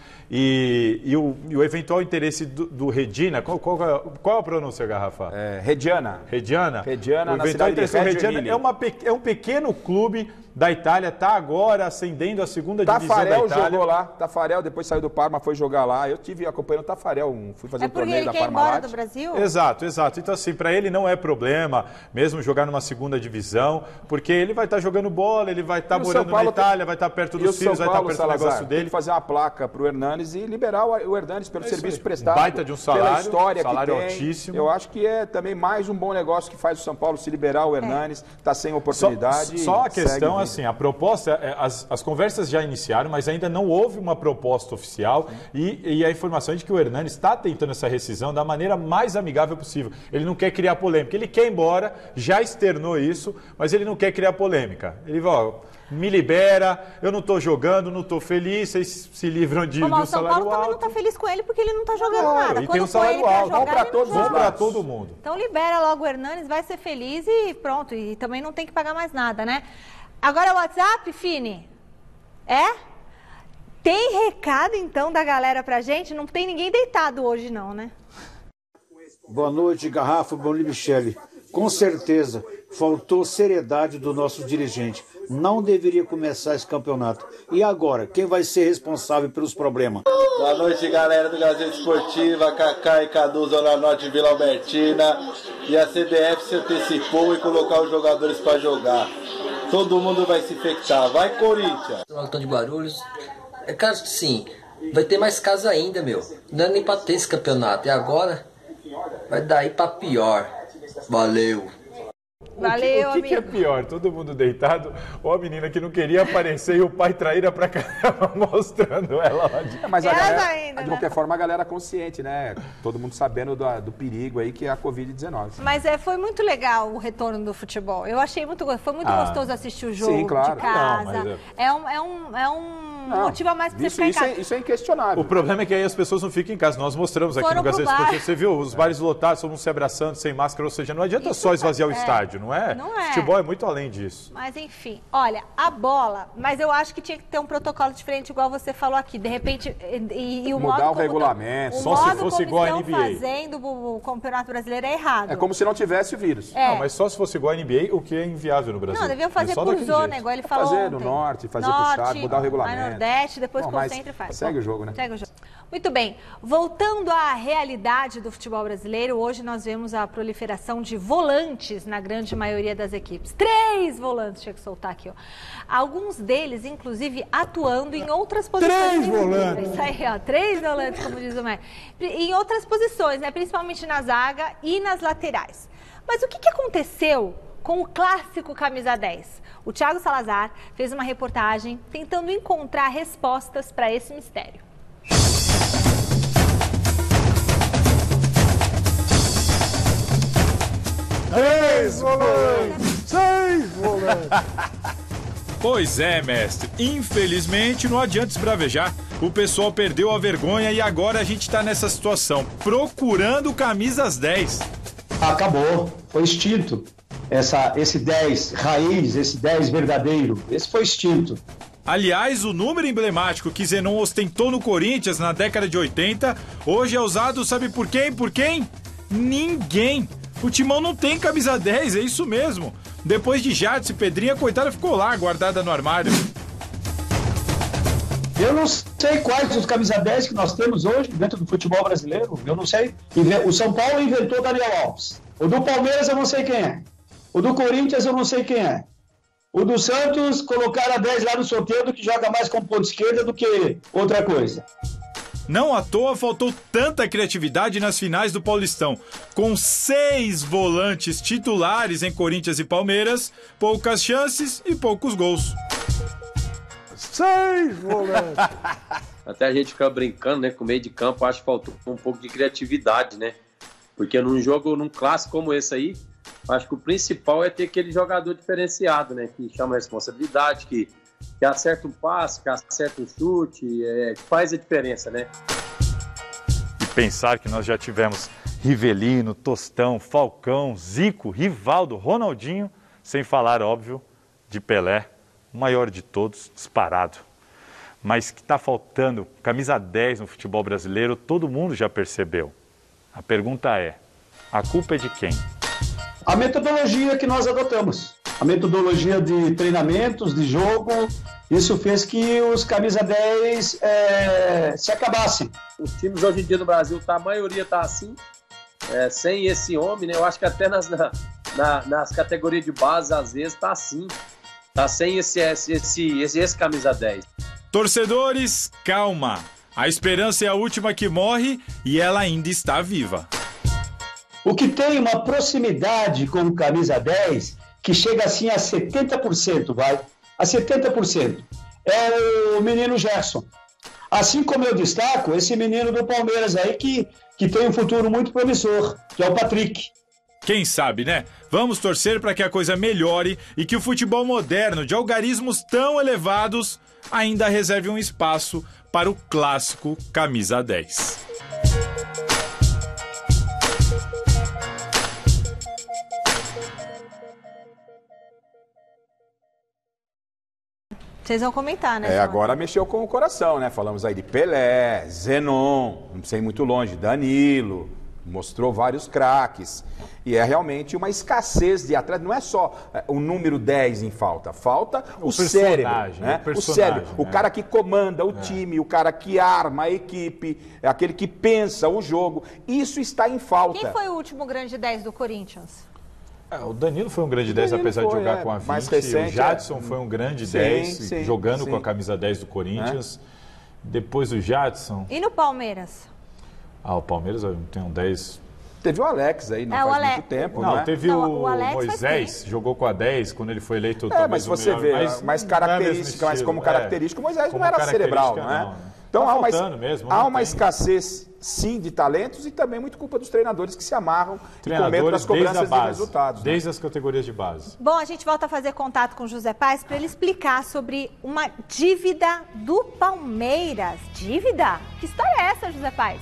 Speaker 3: e, e, o, e o eventual interesse do, do Redina, qual, qual, qual é a pronúncia, Garrafa?
Speaker 2: É, Rediana.
Speaker 3: Rediana?
Speaker 2: Rediana,
Speaker 3: o
Speaker 2: na
Speaker 3: eventual
Speaker 2: cidade de
Speaker 3: interesse do
Speaker 2: Reggio
Speaker 3: Rediana
Speaker 2: Emilia.
Speaker 3: é, uma, é um pequeno clube da Itália, está agora ascendendo a segunda divisão
Speaker 2: Tafarel
Speaker 3: da Itália.
Speaker 2: jogou lá, Tafarel depois saiu do Parma, foi jogar lá. Eu tive acompanhando o Tafarel, fui fazer
Speaker 1: é
Speaker 2: um torneio da
Speaker 1: Parmalat. É porque ele quer ir embora do Brasil?
Speaker 3: Exato, exato. Então assim, para ele não é problema mesmo jogar numa segunda divisão, porque ele vai estar tá jogando bola, ele vai estar tá morando na Itália, tem... vai estar tá perto dos filhos, vai estar tá perto Salazar, do negócio dele.
Speaker 2: Tem que fazer uma placa para o Hernanes e liberar o Hernanes pelo é serviço prestado.
Speaker 3: Baita de um salário,
Speaker 2: pela história
Speaker 3: salário
Speaker 2: que tem.
Speaker 3: altíssimo.
Speaker 2: Eu acho que é também mais um bom negócio que faz o São Paulo se liberar o Hernanes, está é. sem oportunidade.
Speaker 3: Só, só a questão, assim, a proposta, as, as conversas já iniciaram, mas ainda não houve uma proposta oficial e, e a informação é de que o Hernanes está tentando essa rescisão da maneira mais amigável possível. Ele não quer criar polêmica, ele quer ir embora, já externou isso, mas ele não quer criar polêmica. Ele vai, ó, me libera, eu não estou jogando, não estou feliz, vocês se livram de,
Speaker 1: Bom,
Speaker 3: de um
Speaker 1: o São
Speaker 3: salário
Speaker 1: Paulo
Speaker 3: alto.
Speaker 1: também não está feliz com ele porque ele não está jogando
Speaker 3: Não,
Speaker 1: nada.
Speaker 3: E
Speaker 1: Quando
Speaker 3: tem um salário alto,
Speaker 1: jogar,
Speaker 2: para todos,
Speaker 3: vamos para todo mundo.
Speaker 1: Então libera logo o Hernanes, vai ser feliz e pronto. E também não tem que pagar mais nada, né? Agora o WhatsApp, Fini? É? Tem recado então da galera pra gente? Não tem ninguém deitado hoje não, né?
Speaker 11: Boa noite, Garrafa, bom dia, Michele. Com certeza, faltou seriedade do nosso dirigente. Não deveria começar esse campeonato. E agora, quem vai ser responsável pelos problemas?
Speaker 12: Boa noite, galera do Gazeta Esportiva, Cacá e Cadu, Zona Norte, Vila Albertina. E a C B F se antecipou e colocou os jogadores para jogar. Todo mundo vai se infectar. Vai, Corinthians!
Speaker 13: Estão de Guarulhos. É caso que sim, vai ter mais casos ainda, meu. Não é nem para ter esse campeonato. E agora vai daí para pior. Valeu!
Speaker 1: Valeu,
Speaker 3: o que, o que, que é pior? Todo mundo deitado ou a menina que não queria aparecer e o pai traíra pra caramba mostrando ela lá de...
Speaker 2: é, mas a galera, ainda, de qualquer né? forma, a galera consciente, né? Todo mundo sabendo do, do perigo aí que é a covid dezenove.
Speaker 1: Mas é, foi muito legal o retorno do futebol. Eu achei muito foi muito ah, gostoso assistir o jogo sim, claro. de casa. Não, é... é um, é um, é um não, motivo a mais pra você
Speaker 2: isso,
Speaker 1: ficar
Speaker 2: isso
Speaker 1: em casa.
Speaker 2: É, isso é inquestionável.
Speaker 3: O problema é que aí as pessoas não ficam em casa. Nós mostramos aqui Foram no Gazeta Esportiva. Você viu os bares lotados, todo mundo se abraçando, sem máscara. Ou seja, não adianta isso só esvaziar é, o estádio, não é?
Speaker 1: Não é.
Speaker 3: Futebol é muito além disso.
Speaker 1: Mas enfim, olha, a bola, mas eu acho que tinha que ter um protocolo diferente, igual você falou aqui. De repente, e, e o
Speaker 2: mudar
Speaker 1: modo
Speaker 2: o regulamento.
Speaker 1: O
Speaker 3: só
Speaker 1: modo
Speaker 3: se fosse
Speaker 1: como
Speaker 3: igual a
Speaker 1: estão
Speaker 3: N B A.
Speaker 1: fazendo o Campeonato Brasileiro é errado.
Speaker 2: É como se não tivesse o vírus.
Speaker 1: É.
Speaker 3: Não, mas só se fosse igual a N B A, o que é inviável no Brasil.
Speaker 1: Não, deviam fazer
Speaker 3: é
Speaker 1: por zona, igual ele falou
Speaker 2: fazer
Speaker 1: ontem.
Speaker 2: no norte, fazer
Speaker 1: norte,
Speaker 2: pro estado, mudar o regulamento.
Speaker 1: Aí nordeste, depois
Speaker 2: Bom,
Speaker 1: concentra e faz.
Speaker 2: Segue
Speaker 1: Bom,
Speaker 2: o jogo, né?
Speaker 1: Segue o jogo. Muito bem, voltando à realidade do futebol brasileiro, hoje nós vemos a proliferação de volantes na grande maioria das equipes. Três volantes, tinha que soltar aqui, ó. Alguns deles, inclusive, atuando em outras posições.
Speaker 14: Três volantes!
Speaker 1: Isso aí, ó, três volantes, como diz o Maia. Em outras posições, né, principalmente na zaga e nas laterais. Mas o que, que aconteceu com o clássico camisa dez? O Thiago Salazar fez uma reportagem tentando encontrar respostas para esse mistério.
Speaker 14: Seis volantes! Seis volantes!
Speaker 3: Pois é, mestre. Infelizmente, não adianta esbravejar. O pessoal perdeu a vergonha e agora a gente tá nessa situação, procurando camisas dez.
Speaker 15: Acabou, foi extinto. Essa, esse dez raiz, esse dez verdadeiro, esse foi extinto.
Speaker 3: Aliás, o número emblemático que Zenon ostentou no Corinthians na década de oitenta, hoje é usado, sabe por quem? Por quem? Ninguém. O Timão não tem camisa dez, é isso mesmo. Depois de Jadson e Pedrinha, a coitada ficou lá, guardada no armário.
Speaker 15: Eu não sei quais os camisa dez que nós temos hoje dentro do futebol brasileiro. Eu não sei. O São Paulo inventou Daniel Alves. O do Palmeiras eu não sei quem é. O do Corinthians eu não sei quem é. O do Santos colocaram a dez lá no sorteio que joga mais com ponta esquerda do que outra coisa.
Speaker 3: Não à toa faltou tanta criatividade nas finais do Paulistão. Com seis volantes titulares em Corinthians e Palmeiras, poucas chances e poucos gols.
Speaker 14: Seis volantes!
Speaker 16: Até a gente fica brincando, né, com o meio de campo, acho que faltou um pouco de criatividade, né? Porque num jogo, num clássico como esse aí, acho que o principal é ter aquele jogador diferenciado, né? Que chama a responsabilidade, que que acerta um passe, que acerta um chute, é, que faz a diferença, né?
Speaker 3: E pensar que nós já tivemos Rivelino, Tostão, Falcão, Zico, Rivaldo, Ronaldinho, sem falar, óbvio, de Pelé, o maior de todos, disparado. Mas que está faltando camisa dez no futebol brasileiro, todo mundo já percebeu. A pergunta é, a culpa é de quem?
Speaker 15: A metodologia que nós adotamos. A metodologia de treinamentos, de jogo, isso fez que os camisa dez é, se acabassem.
Speaker 16: Os times hoje em dia no Brasil, tá, a maioria está assim, é, sem esse homem, né? Eu acho que até nas, na, na, nas categorias de base, às vezes, está assim. Está sem esse, esse, esse, esse, esse camisa dez.
Speaker 3: Torcedores, calma. A esperança é a última que morre e ela ainda está viva.
Speaker 15: O que tem uma proximidade com o camisa dez... que chega assim a setenta por cento, vai, a setenta por cento, é o menino Gerson. Assim como eu destaco esse menino do Palmeiras aí que, que tem um futuro muito promissor, que é o Patrick.
Speaker 3: Quem sabe, né? Vamos torcer para que a coisa melhore e que o futebol moderno, de algarismos tão elevados, ainda reserve um espaço para o clássico camisa dez.
Speaker 1: Vocês vão comentar, né?
Speaker 2: É, agora mexeu com o coração, né? Falamos aí de Pelé, Zenon, não sei muito longe, Danilo, mostrou vários craques. E é realmente uma escassez de atletas, não é só o número dez em falta, falta o, o cérebro, né? O, o cérebro, o cara que comanda o é. time, o cara que arma a equipe, aquele que pensa o jogo, isso está em falta.
Speaker 1: Quem foi o último grande dez do Corinthians?
Speaker 3: É, o Danilo foi um grande dez, apesar foi, de jogar é, com a vinte. Mais recente, o Jadson é. foi um grande sim, dez, sim, jogando sim. com a camisa dez do Corinthians. É. Depois do Jadson...
Speaker 1: E no Palmeiras?
Speaker 3: Ah, o Palmeiras tem um dez...
Speaker 2: Teve o Alex aí, não é, faz Ale... muito tempo,
Speaker 3: não,
Speaker 2: não é?
Speaker 3: Teve não, o, o Moisés, jogou com a dez, quando ele foi eleito...
Speaker 2: É, mas você vê, mais, mais característica, mas como característica, o Moisés não era cerebral, não é? Não, né? Então tá há uma, mesmo, há uma escassez, sim, de talentos e também muito culpa dos treinadores que se amarram e com medo das cobranças de resultados.
Speaker 3: Desde
Speaker 2: né?
Speaker 3: as categorias de base.
Speaker 1: Bom, a gente volta a fazer contato com o José Paes para ele explicar sobre uma dívida do Palmeiras. Dívida? Que história é essa, José Paes?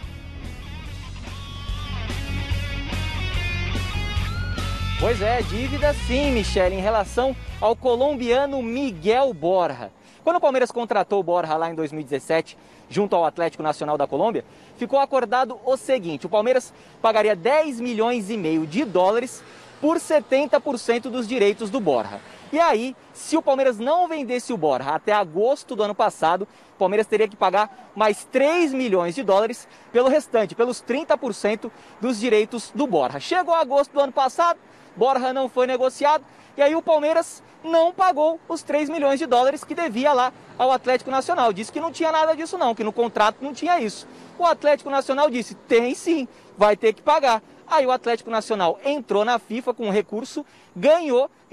Speaker 4: Pois é, dívida sim, Michele, em relação ao colombiano Miguel Borja. Quando o Palmeiras contratou o Borja lá em dois mil e dezessete, junto ao Atlético Nacional da Colômbia, ficou acordado o seguinte: o Palmeiras pagaria dez milhões e meio de dólares por setenta por cento dos direitos do Borja. E aí, se o Palmeiras não vendesse o Borja até agosto do ano passado, o Palmeiras teria que pagar mais três milhões de dólares pelo restante, pelos trinta por cento dos direitos do Borja. Chegou agosto do ano passado, Borja não foi negociado, e aí o Palmeiras não pagou os três milhões de dólares que devia lá ao Atlético Nacional. Disse que não tinha nada disso não, que no contrato não tinha isso. O Atlético Nacional disse, tem sim, vai ter que pagar. Aí o Atlético Nacional entrou na FIFA com um recurso, ganhou e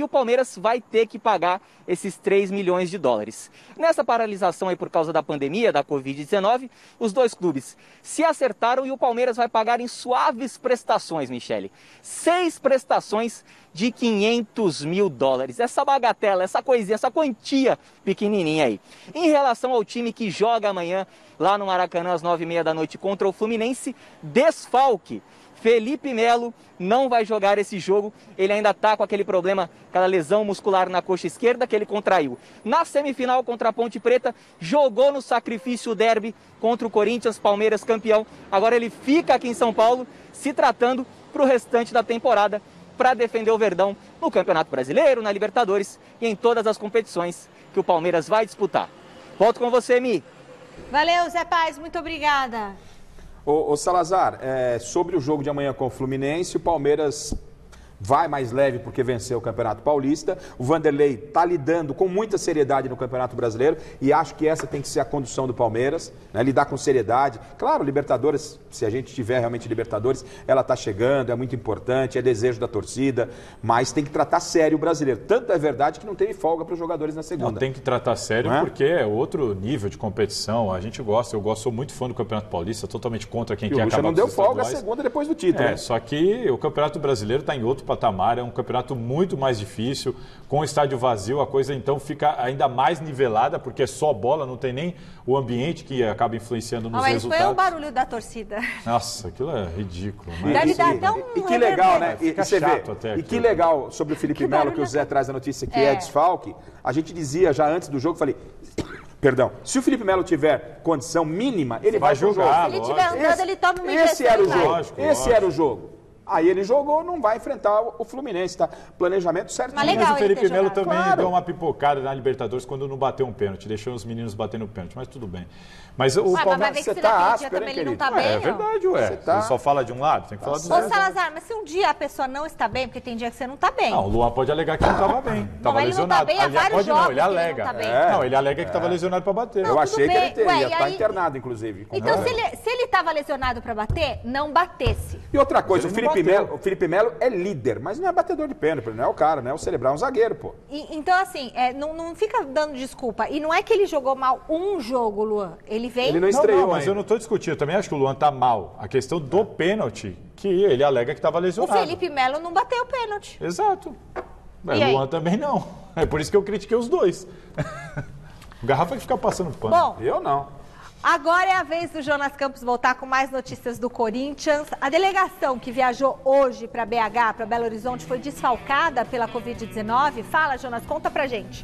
Speaker 4: e o Palmeiras vai ter que pagar esses três milhões de dólares. Nessa paralisação aí por causa da pandemia, da covid dezenove, os dois clubes se acertaram e o Palmeiras vai pagar em suaves prestações, Michele. Seis prestações de quinhentos mil dólares. Essa bagatela, essa coisinha, essa quantia pequenininha aí. Em relação ao time que joga amanhã lá no Maracanã às nove e meia da noite contra o Fluminense, desfalque. Felipe Melo não vai jogar esse jogo, ele ainda está com aquele problema, aquela lesão muscular na coxa esquerda que ele contraiu. Na semifinal contra a Ponte Preta, jogou no sacrifício derby contra o Corinthians, Palmeiras campeão. Agora ele fica aqui em São Paulo, se tratando para o restante da temporada, para defender o Verdão no Campeonato Brasileiro, na Libertadores e em todas as competições que o Palmeiras vai disputar. Volto com você, Mi.
Speaker 1: Valeu, Zé Paz, muito obrigada.
Speaker 2: Ô, ô Salazar, é, sobre o jogo de amanhã com o Fluminense, o Palmeiras vai mais leve porque venceu o Campeonato Paulista. O Vanderlei está lidando com muita seriedade no Campeonato Brasileiro e acho que essa tem que ser a condução do Palmeiras, né? Lidar com seriedade. Claro, Libertadores, se a gente tiver realmente Libertadores, ela está chegando, é muito importante, é desejo da torcida, mas tem que tratar sério o brasileiro. Tanto é verdade que não teve folga para os jogadores na segunda.
Speaker 3: Não, tem que tratar sério,
Speaker 2: é?
Speaker 3: Porque é outro nível de competição. A gente gosta, eu gosto, sou muito fã do Campeonato Paulista, totalmente contra quem
Speaker 2: e
Speaker 3: quer
Speaker 2: o
Speaker 3: acabar
Speaker 2: não deu folga a segunda depois do título.
Speaker 3: É,
Speaker 2: né?
Speaker 3: só que o Campeonato Brasileiro está em outro patamar, é um campeonato muito mais difícil, com o estádio vazio, a coisa então fica ainda mais nivelada, porque é só bola, não tem nem o ambiente que acaba influenciando nos
Speaker 1: ah, mas
Speaker 3: resultados.
Speaker 1: foi o barulho da torcida.
Speaker 3: Nossa, aquilo é ridículo. Né?
Speaker 1: Deve
Speaker 3: e,
Speaker 1: dar até um
Speaker 2: e que legal, né? E,
Speaker 3: Fica
Speaker 2: você
Speaker 3: chato
Speaker 2: vê,
Speaker 3: até
Speaker 2: e que legal sobre o Felipe Melo, que o Zé traz a notícia que é, é desfalque. A gente dizia já antes do jogo, falei... Perdão, se o Felipe Melo tiver condição mínima, ele vai, vai jogar.
Speaker 1: Se ele tiver andando, ele toma uma
Speaker 2: Esse era o jogo.
Speaker 3: Lógico,
Speaker 2: esse
Speaker 3: lógico.
Speaker 2: era o jogo. Aí ele jogou, não vai enfrentar o Fluminense, tá? Planejamento certinho.
Speaker 1: Mas, legal
Speaker 3: mas o Felipe Melo
Speaker 1: jogado.
Speaker 3: também
Speaker 2: Claro.
Speaker 3: deu uma pipocada na Libertadores quando não bateu um pênalti, deixou os meninos batendo pênalti, mas tudo bem. Mas o
Speaker 1: Ué,
Speaker 3: Palmeiras...
Speaker 1: mas vai ver que
Speaker 2: você
Speaker 1: se
Speaker 2: tá
Speaker 1: naquele
Speaker 2: áspero,
Speaker 1: dia também
Speaker 2: hein,
Speaker 1: ele não
Speaker 2: querido?
Speaker 1: tá bem,
Speaker 3: É
Speaker 1: ó.
Speaker 3: verdade, ué.
Speaker 2: Você tá-
Speaker 3: Você só fala de um lado, tem que falar dos
Speaker 1: Ô,
Speaker 3: dois.
Speaker 1: Salazar, mas se um dia a pessoa não está bem, porque tem dia que você não está bem.
Speaker 3: Não, o Luan pode alegar que não estava bem. Estava
Speaker 1: mas ele não tá
Speaker 3: lesionado.
Speaker 1: bem há
Speaker 3: Aliás,
Speaker 1: vários
Speaker 3: pode não,
Speaker 1: jogos
Speaker 3: ele
Speaker 1: que ele não
Speaker 3: alega.
Speaker 1: tá bem.
Speaker 3: É. Não, ele alega que estava lesionado para bater.
Speaker 2: Eu
Speaker 1: Não,
Speaker 2: achei
Speaker 1: tudo
Speaker 2: que
Speaker 1: bem.
Speaker 2: ele teria,
Speaker 1: Ué, e
Speaker 2: tá
Speaker 1: aí-
Speaker 2: internado, inclusive.
Speaker 1: Então,
Speaker 2: É.
Speaker 1: se ele se ele estava lesionado para bater, não batesse.
Speaker 2: E outra coisa, o
Speaker 3: Mas ele
Speaker 2: Felipe,
Speaker 3: não bateu.
Speaker 2: Melo, o Felipe Melo é líder, mas não é batedor de pênalti, não é o cara, não é o cerebral, é um zagueiro, pô.
Speaker 1: E- então, assim, é, não, não fica dando desculpa. E não é que ele jogou mal um jogo, Luan. Ele vem...
Speaker 2: Ele não
Speaker 3: Não,
Speaker 2: estreou
Speaker 3: não, mas
Speaker 2: ainda.
Speaker 3: eu não estou discutindo. Eu também acho que o Luan tá mal. A questão do pênalti, que ele alega que estava
Speaker 1: O
Speaker 3: lesionado.
Speaker 1: Felipe Melo não bateu o pênalti.
Speaker 3: Exato. Mas
Speaker 1: E
Speaker 3: o
Speaker 1: aí?
Speaker 3: Luan também não. É por isso que eu critiquei os dois. O Garrafa que fica passando pano.
Speaker 1: Bom,
Speaker 2: Eu não.
Speaker 1: agora é a vez do Jonas Campos voltar com mais notícias do Corinthians. A delegação que viajou hoje para B H, para Belo Horizonte, foi desfalcada pela covid dezenove. Fala, Jonas, conta pra gente.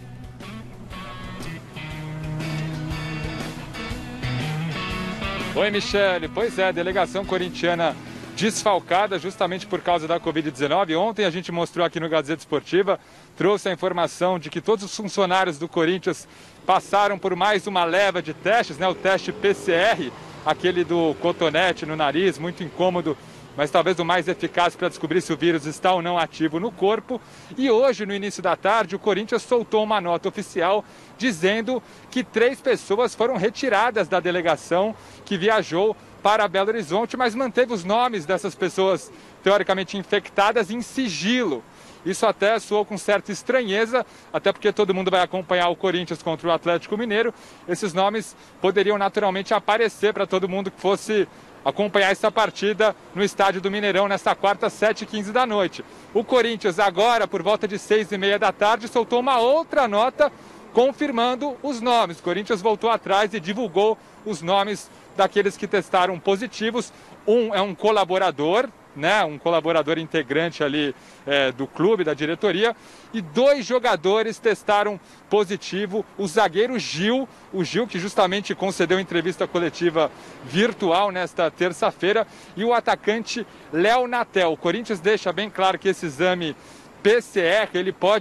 Speaker 8: Oi, Michele. Pois é, a delegação corintiana desfalcada justamente por causa da covid dezenove. Ontem a gente mostrou aqui no Gazeta Esportiva, trouxe a informação de que todos os funcionários do Corinthians passaram por mais uma leva de testes, né? O teste P C R, aquele do cotonete no nariz, muito incômodo, mas talvez o mais eficaz para descobrir se o vírus está ou não ativo no corpo. E hoje, no início da tarde, o Corinthians soltou uma nota oficial dizendo que três pessoas foram retiradas da delegação que viajou para Belo Horizonte, mas manteve os nomes dessas pessoas teoricamente infectadas em sigilo. Isso até soou com certa estranheza, até porque todo mundo vai acompanhar o Corinthians contra o Atlético Mineiro. Esses nomes poderiam naturalmente aparecer para todo mundo que fosse acompanhar essa partida no estádio do Mineirão nesta quarta, sete e quinze da noite. O Corinthians agora, por volta de seis e meia da tarde, soltou uma outra nota confirmando os nomes. O Corinthians voltou atrás e divulgou os nomes daqueles que testaram positivos. Um é um colaborador, né, um colaborador integrante ali é, do clube, da diretoria, e dois jogadores testaram positivo, o zagueiro Gil, o Gil que justamente concedeu entrevista coletiva virtual nesta terça-feira, e o atacante Léo Natel. O Corinthians deixa bem claro que esse exame P C R, ele pode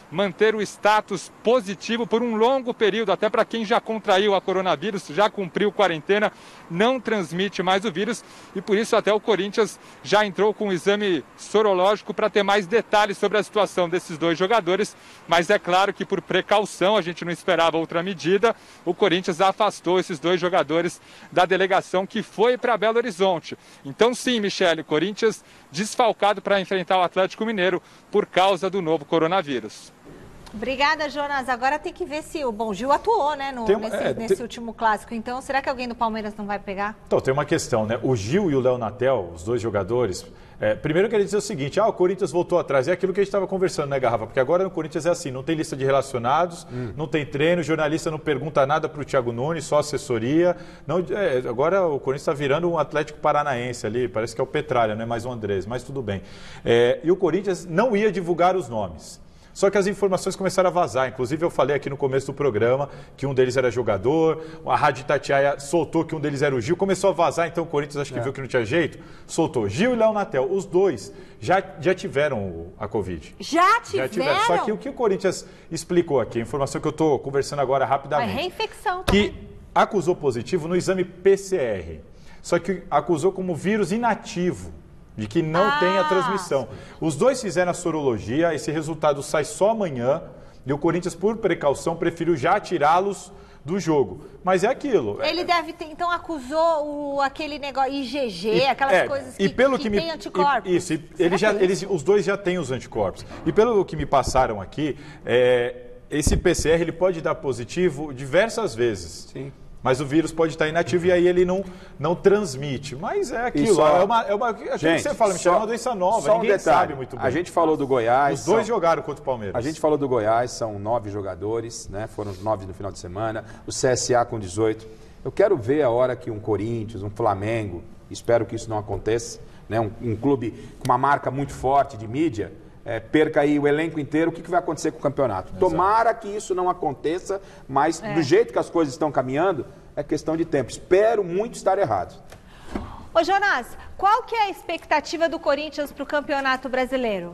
Speaker 8: manter o status positivo por um longo período, até para quem já contraiu a coronavírus, já cumpriu quarentena, não transmite mais o vírus e por isso até o Corinthians já entrou com um exame sorológico para ter mais detalhes sobre a situação desses dois jogadores, mas é claro que por precaução, a gente não esperava outra medida, o Corinthians afastou esses dois jogadores da delegação que foi para Belo Horizonte. Então sim, Michele, Corinthians desfalcado para enfrentar o Atlético Mineiro por causa do novo coronavírus.
Speaker 1: Obrigada, Jonas. Agora tem que ver se o Bom Gil atuou, né, no,
Speaker 3: Tem,
Speaker 1: nesse,
Speaker 3: é,
Speaker 1: nesse
Speaker 3: tem...
Speaker 1: último clássico. Então, será que alguém do Palmeiras não vai pegar?
Speaker 3: Então, tem uma questão, né? O Gil e o Léo Natel, os dois jogadores, é, primeiro eu queria dizer o seguinte, ah, o Corinthians voltou atrás. É aquilo que a gente estava conversando, né, Garrafa? Porque agora no Corinthians é assim, não tem lista de relacionados, hum. não tem treino, o jornalista não pergunta nada para o Thiago Nunes, só assessoria. Não, é, agora o Corinthians está virando um Atlético Paranaense ali, parece que é o Petralha, não é mais o Andrés, mas tudo bem. É, e o Corinthians não ia divulgar os nomes. Só que as informações começaram a vazar. Inclusive, eu falei aqui no começo do programa que um deles era jogador, a Rádio Itatiaia soltou que um deles era o Gil. Começou a vazar, então o Corinthians acho que é. viu que não tinha jeito, soltou. Gil e Léo Natel, os dois já, já tiveram a Covid.
Speaker 1: Já tiveram? Já tiveram.
Speaker 3: Só que o que o Corinthians explicou aqui, a informação que eu estou conversando agora rapidamente.
Speaker 1: É reinfecção também.
Speaker 3: Que acusou positivo no exame P C R. Só que acusou como vírus inativo. De que não ah. tem a transmissão. Os dois fizeram a sorologia, esse resultado sai só amanhã, e o Corinthians, por precaução, preferiu já tirá-los do jogo. Mas é aquilo.
Speaker 1: Ele é... deve ter, então, acusou o, aquele negócio I G G, e, aquelas é, coisas que,
Speaker 3: e pelo que,
Speaker 1: que
Speaker 3: me,
Speaker 1: tem anticorpos.
Speaker 3: E, isso, e ele já, eles, os dois já têm os anticorpos. E pelo que me passaram aqui, é, esse P C R ele pode dar positivo diversas vezes. Sim. Mas o vírus pode estar inativo e aí ele não, não transmite. Mas é aquilo. Só, é uma, é uma, a gente, você fala, Michel, é uma doença nova,
Speaker 2: só
Speaker 3: ninguém
Speaker 2: um detalhe,
Speaker 3: sabe muito bem.
Speaker 2: A gente falou do Goiás.
Speaker 3: Os dois
Speaker 2: são,
Speaker 3: jogaram contra o Palmeiras.
Speaker 2: A gente falou do Goiás, são nove jogadores, né? Foram os nove no final de semana. O C S A com dezoito. Eu quero ver a hora que um Corinthians, um Flamengo, espero que isso não aconteça, né? um, um clube com uma marca muito forte de mídia, É, perca aí o elenco inteiro, o que, que vai acontecer com o campeonato? Exato. Tomara que isso não aconteça, mas é. do jeito que as coisas estão caminhando, é questão de tempo. Espero muito estar errado.
Speaker 1: Ô Jonas, qual que é a expectativa do Corinthians para o Campeonato Brasileiro?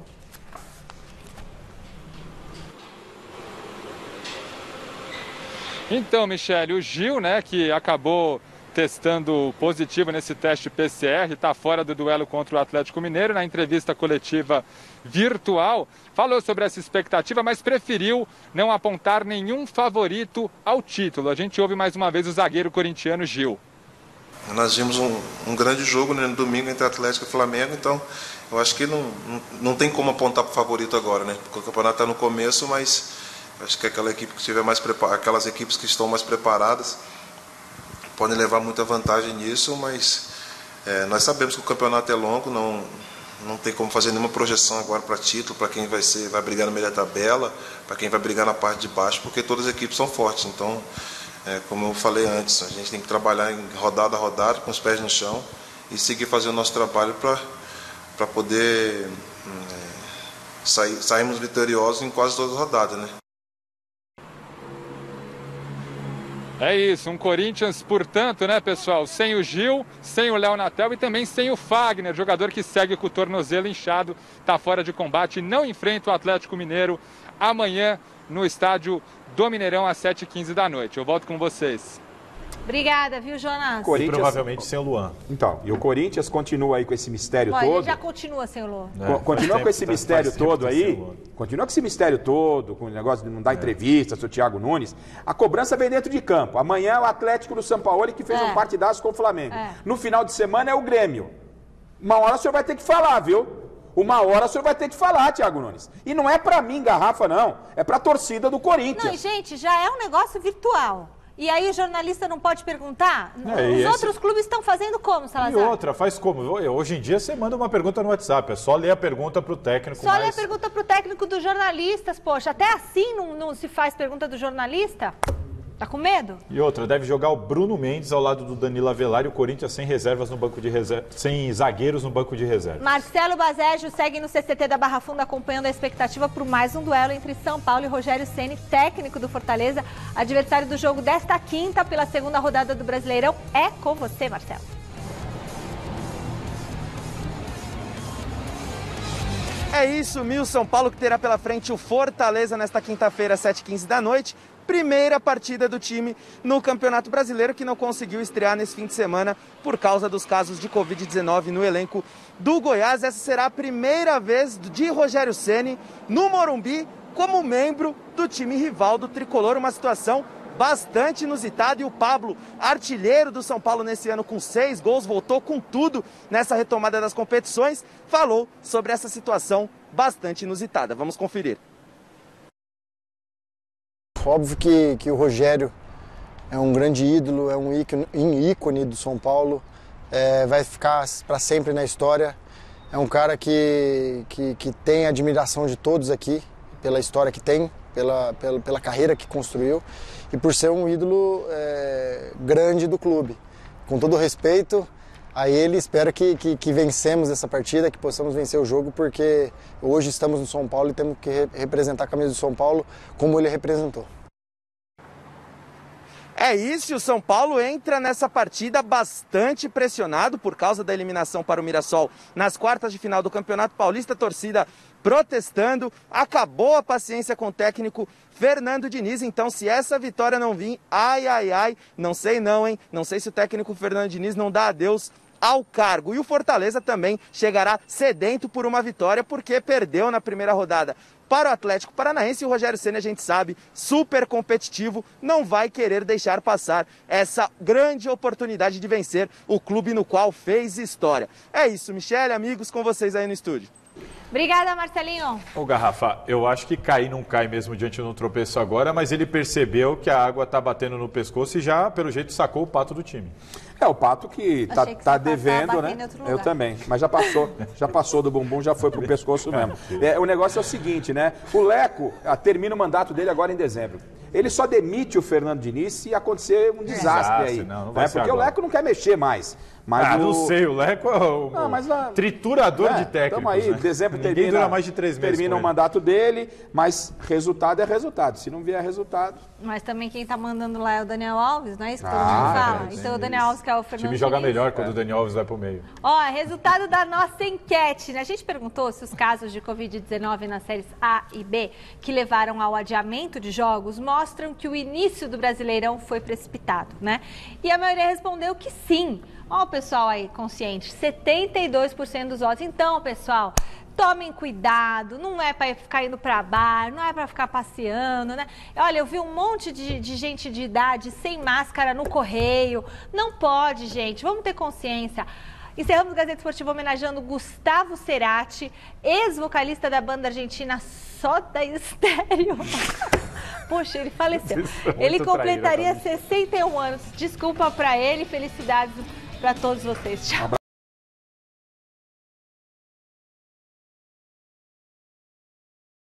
Speaker 8: Então, Michele, o Gil, né, que acabou testando positivo nesse teste P C R, está fora do duelo contra o Atlético Mineiro. Na entrevista coletiva virtual, falou sobre essa expectativa, mas preferiu não apontar nenhum favorito ao título. A gente ouve mais uma vez o zagueiro corintiano Gil.
Speaker 9: Nós vimos um, um grande jogo, né, no domingo entre Atlético e Flamengo, então eu acho que não, não, não tem como apontar para o favorito agora, né? Porque o campeonato está no começo, mas acho que aquela equipe que estiver mais preparada, aquelas equipes que estão mais preparadas podem levar muita vantagem nisso, mas é, nós sabemos que o campeonato é longo, não, não tem como fazer nenhuma projeção agora para título, para quem vai, ser, vai brigar no meio da tabela, para quem vai brigar na parte de baixo, porque todas as equipes são fortes. Então, é, como eu falei antes, a gente tem que trabalhar em rodada a rodada, com os pés no chão, e seguir fazendo o nosso trabalho para poder é, sair, sairmos vitoriosos em quase todas as rodadas, né?
Speaker 8: É isso, um Corinthians, portanto, né, pessoal, sem o Gil, sem o Léo Natel e também sem o Fagner, jogador que segue com o tornozelo inchado, está fora de combate e não enfrenta o Atlético Mineiro amanhã no estádio do Mineirão às sete e quinze da noite. Eu volto com vocês.
Speaker 1: Obrigada, viu, Jonas?
Speaker 3: E provavelmente sem o Luan.
Speaker 2: Então, e o Corinthians continua aí com esse mistério
Speaker 1: Bom,
Speaker 2: todo.
Speaker 1: Ele já continua sem o Luan.
Speaker 2: É, continua com esse mistério todo aí. Continua com esse mistério todo, com o negócio de não dar é. entrevista, seu Thiago Nunes. A cobrança vem dentro de campo. Amanhã é o Atlético do São Paulo que fez é. um partidaço com o Flamengo. É. No final de semana é o Grêmio. Uma hora o senhor vai ter que falar, viu? Uma hora o senhor vai ter que falar, Thiago Nunes. E não é pra mim, Garrafa, não. É pra torcida do Corinthians.
Speaker 1: Não, gente, já é um negócio virtual. E aí o jornalista não pode perguntar?
Speaker 3: É,
Speaker 1: Os
Speaker 3: esse...
Speaker 1: outros clubes estão fazendo como, Salazar?
Speaker 3: E outra, faz como? Hoje em dia você manda uma pergunta no WhatsApp, é só ler a pergunta para o técnico.
Speaker 1: Só mais... ler a pergunta para o técnico dos jornalistas, poxa. Até assim não, não se faz pergunta do jornalista? Tá com medo?
Speaker 3: E outra, deve jogar o Bruno Mendes ao lado do Danilo Avelar e o Corinthians sem reservas no banco de reserva, sem zagueiros no banco de reserva.
Speaker 1: Marcelo Bazégio segue no C C T da Barra Funda acompanhando a expectativa por mais um duelo entre São Paulo e Rogério Ceni, técnico do Fortaleza, adversário do jogo desta quinta pela segunda rodada do Brasileirão. É com você, Marcelo.
Speaker 10: É isso, Mil. São Paulo que terá pela frente o Fortaleza nesta quinta-feira, às sete e quinze da noite. Primeira partida do time no Campeonato Brasileiro, que não conseguiu estrear nesse fim de semana por causa dos casos de covid dezenove no elenco do Goiás. Essa será a primeira vez de Rogério Ceni no Morumbi como membro do time rival do Tricolor. Uma situação bastante inusitada, e o Pablo, artilheiro do São Paulo nesse ano com seis gols, voltou com tudo nessa retomada das competições, falou sobre essa situação bastante inusitada. Vamos conferir.
Speaker 17: Óbvio que, que o Rogério é um grande ídolo, é um ícone, um ícone do São Paulo, é, vai ficar para sempre na história. É um cara que, que, que tem a admiração de todos aqui, pela história que tem, pela, pela, pela carreira que construiu e por ser um ídolo é, grande do clube. Com todo respeito a ele, espero que, que, que vencemos essa partida, que possamos vencer o jogo, porque hoje estamos no São Paulo e temos que re representar a camisa do São Paulo como ele representou.
Speaker 10: É isso, o São Paulo entra nessa partida bastante pressionado por causa da eliminação para o Mirassol nas quartas de final do Campeonato Paulista. A torcida protestando, acabou a paciência com o técnico Fernando Diniz. Então, se essa vitória não vir, ai, ai, ai, não sei não, hein? Não sei se o técnico Fernando Diniz não dá adeus ao cargo. E o Fortaleza também chegará sedento por uma vitória, porque perdeu na primeira rodada para o Atlético Paranaense. E o Rogério Ceni, a gente sabe, super competitivo, não vai querer deixar passar essa grande oportunidade de vencer o clube no qual fez história. É isso, Michele, amigos, com vocês aí no estúdio.
Speaker 1: Obrigada, Marcelinho.
Speaker 3: Ô, Garrafa, eu acho que cair não cai mesmo diante de um tropeço agora, mas ele percebeu que a água tá batendo no pescoço e já, pelo jeito, sacou o Pato do time.
Speaker 2: É, o Pato que tá, que tá devendo, né? Eu também, mas já passou, já passou do bumbum, já foi pro pescoço mesmo. É, o negócio é o seguinte, né? O Leco ah, termina o mandato dele agora em dezembro. Ele só demite o Fernando Diniz se acontecer um desastre aí. Não, não vai né? Porque agora. O Leco não quer mexer mais. Mas
Speaker 3: ah,
Speaker 2: o...
Speaker 3: não sei, o Leco é o, não, mas a... triturador é, de técnicos. Estamos aí,
Speaker 2: né? Dezembro
Speaker 3: Ninguém
Speaker 2: termina,
Speaker 3: dura mais de três meses
Speaker 2: termina o mandato dele, mas resultado é resultado. Se não vier resultado...
Speaker 1: Mas também quem tá mandando lá é o Daniel Alves, não é isso que todo
Speaker 2: ah,
Speaker 1: mundo fala?
Speaker 3: É,
Speaker 1: então o Daniel Alves que é o Fernando
Speaker 3: O time joga
Speaker 1: Diniz.
Speaker 3: melhor quando é. o Daniel Alves vai pro meio.
Speaker 1: Ó, resultado da nossa enquete, né? A gente perguntou se os casos de covid dezenove nas séries A e B, que levaram ao adiamento de jogos, mostram que o início do Brasileirão foi precipitado, né? E a maioria respondeu que sim. Ó o pessoal aí consciente, setenta e dois por cento dos votos. Então, pessoal, tomem cuidado, não é para ficar indo para bar, não é para ficar passeando, né? Olha, eu vi um monte de, de gente de idade sem máscara no correio. Não pode, gente, vamos ter consciência. Encerramos o Gazeta Esportiva homenageando Gustavo Cerati, ex-vocalista da banda argentina Soda Stereo. Poxa, ele faleceu. Ele completaria sessenta e um anos. Desculpa para ele, felicidades para todos vocês. Tchau.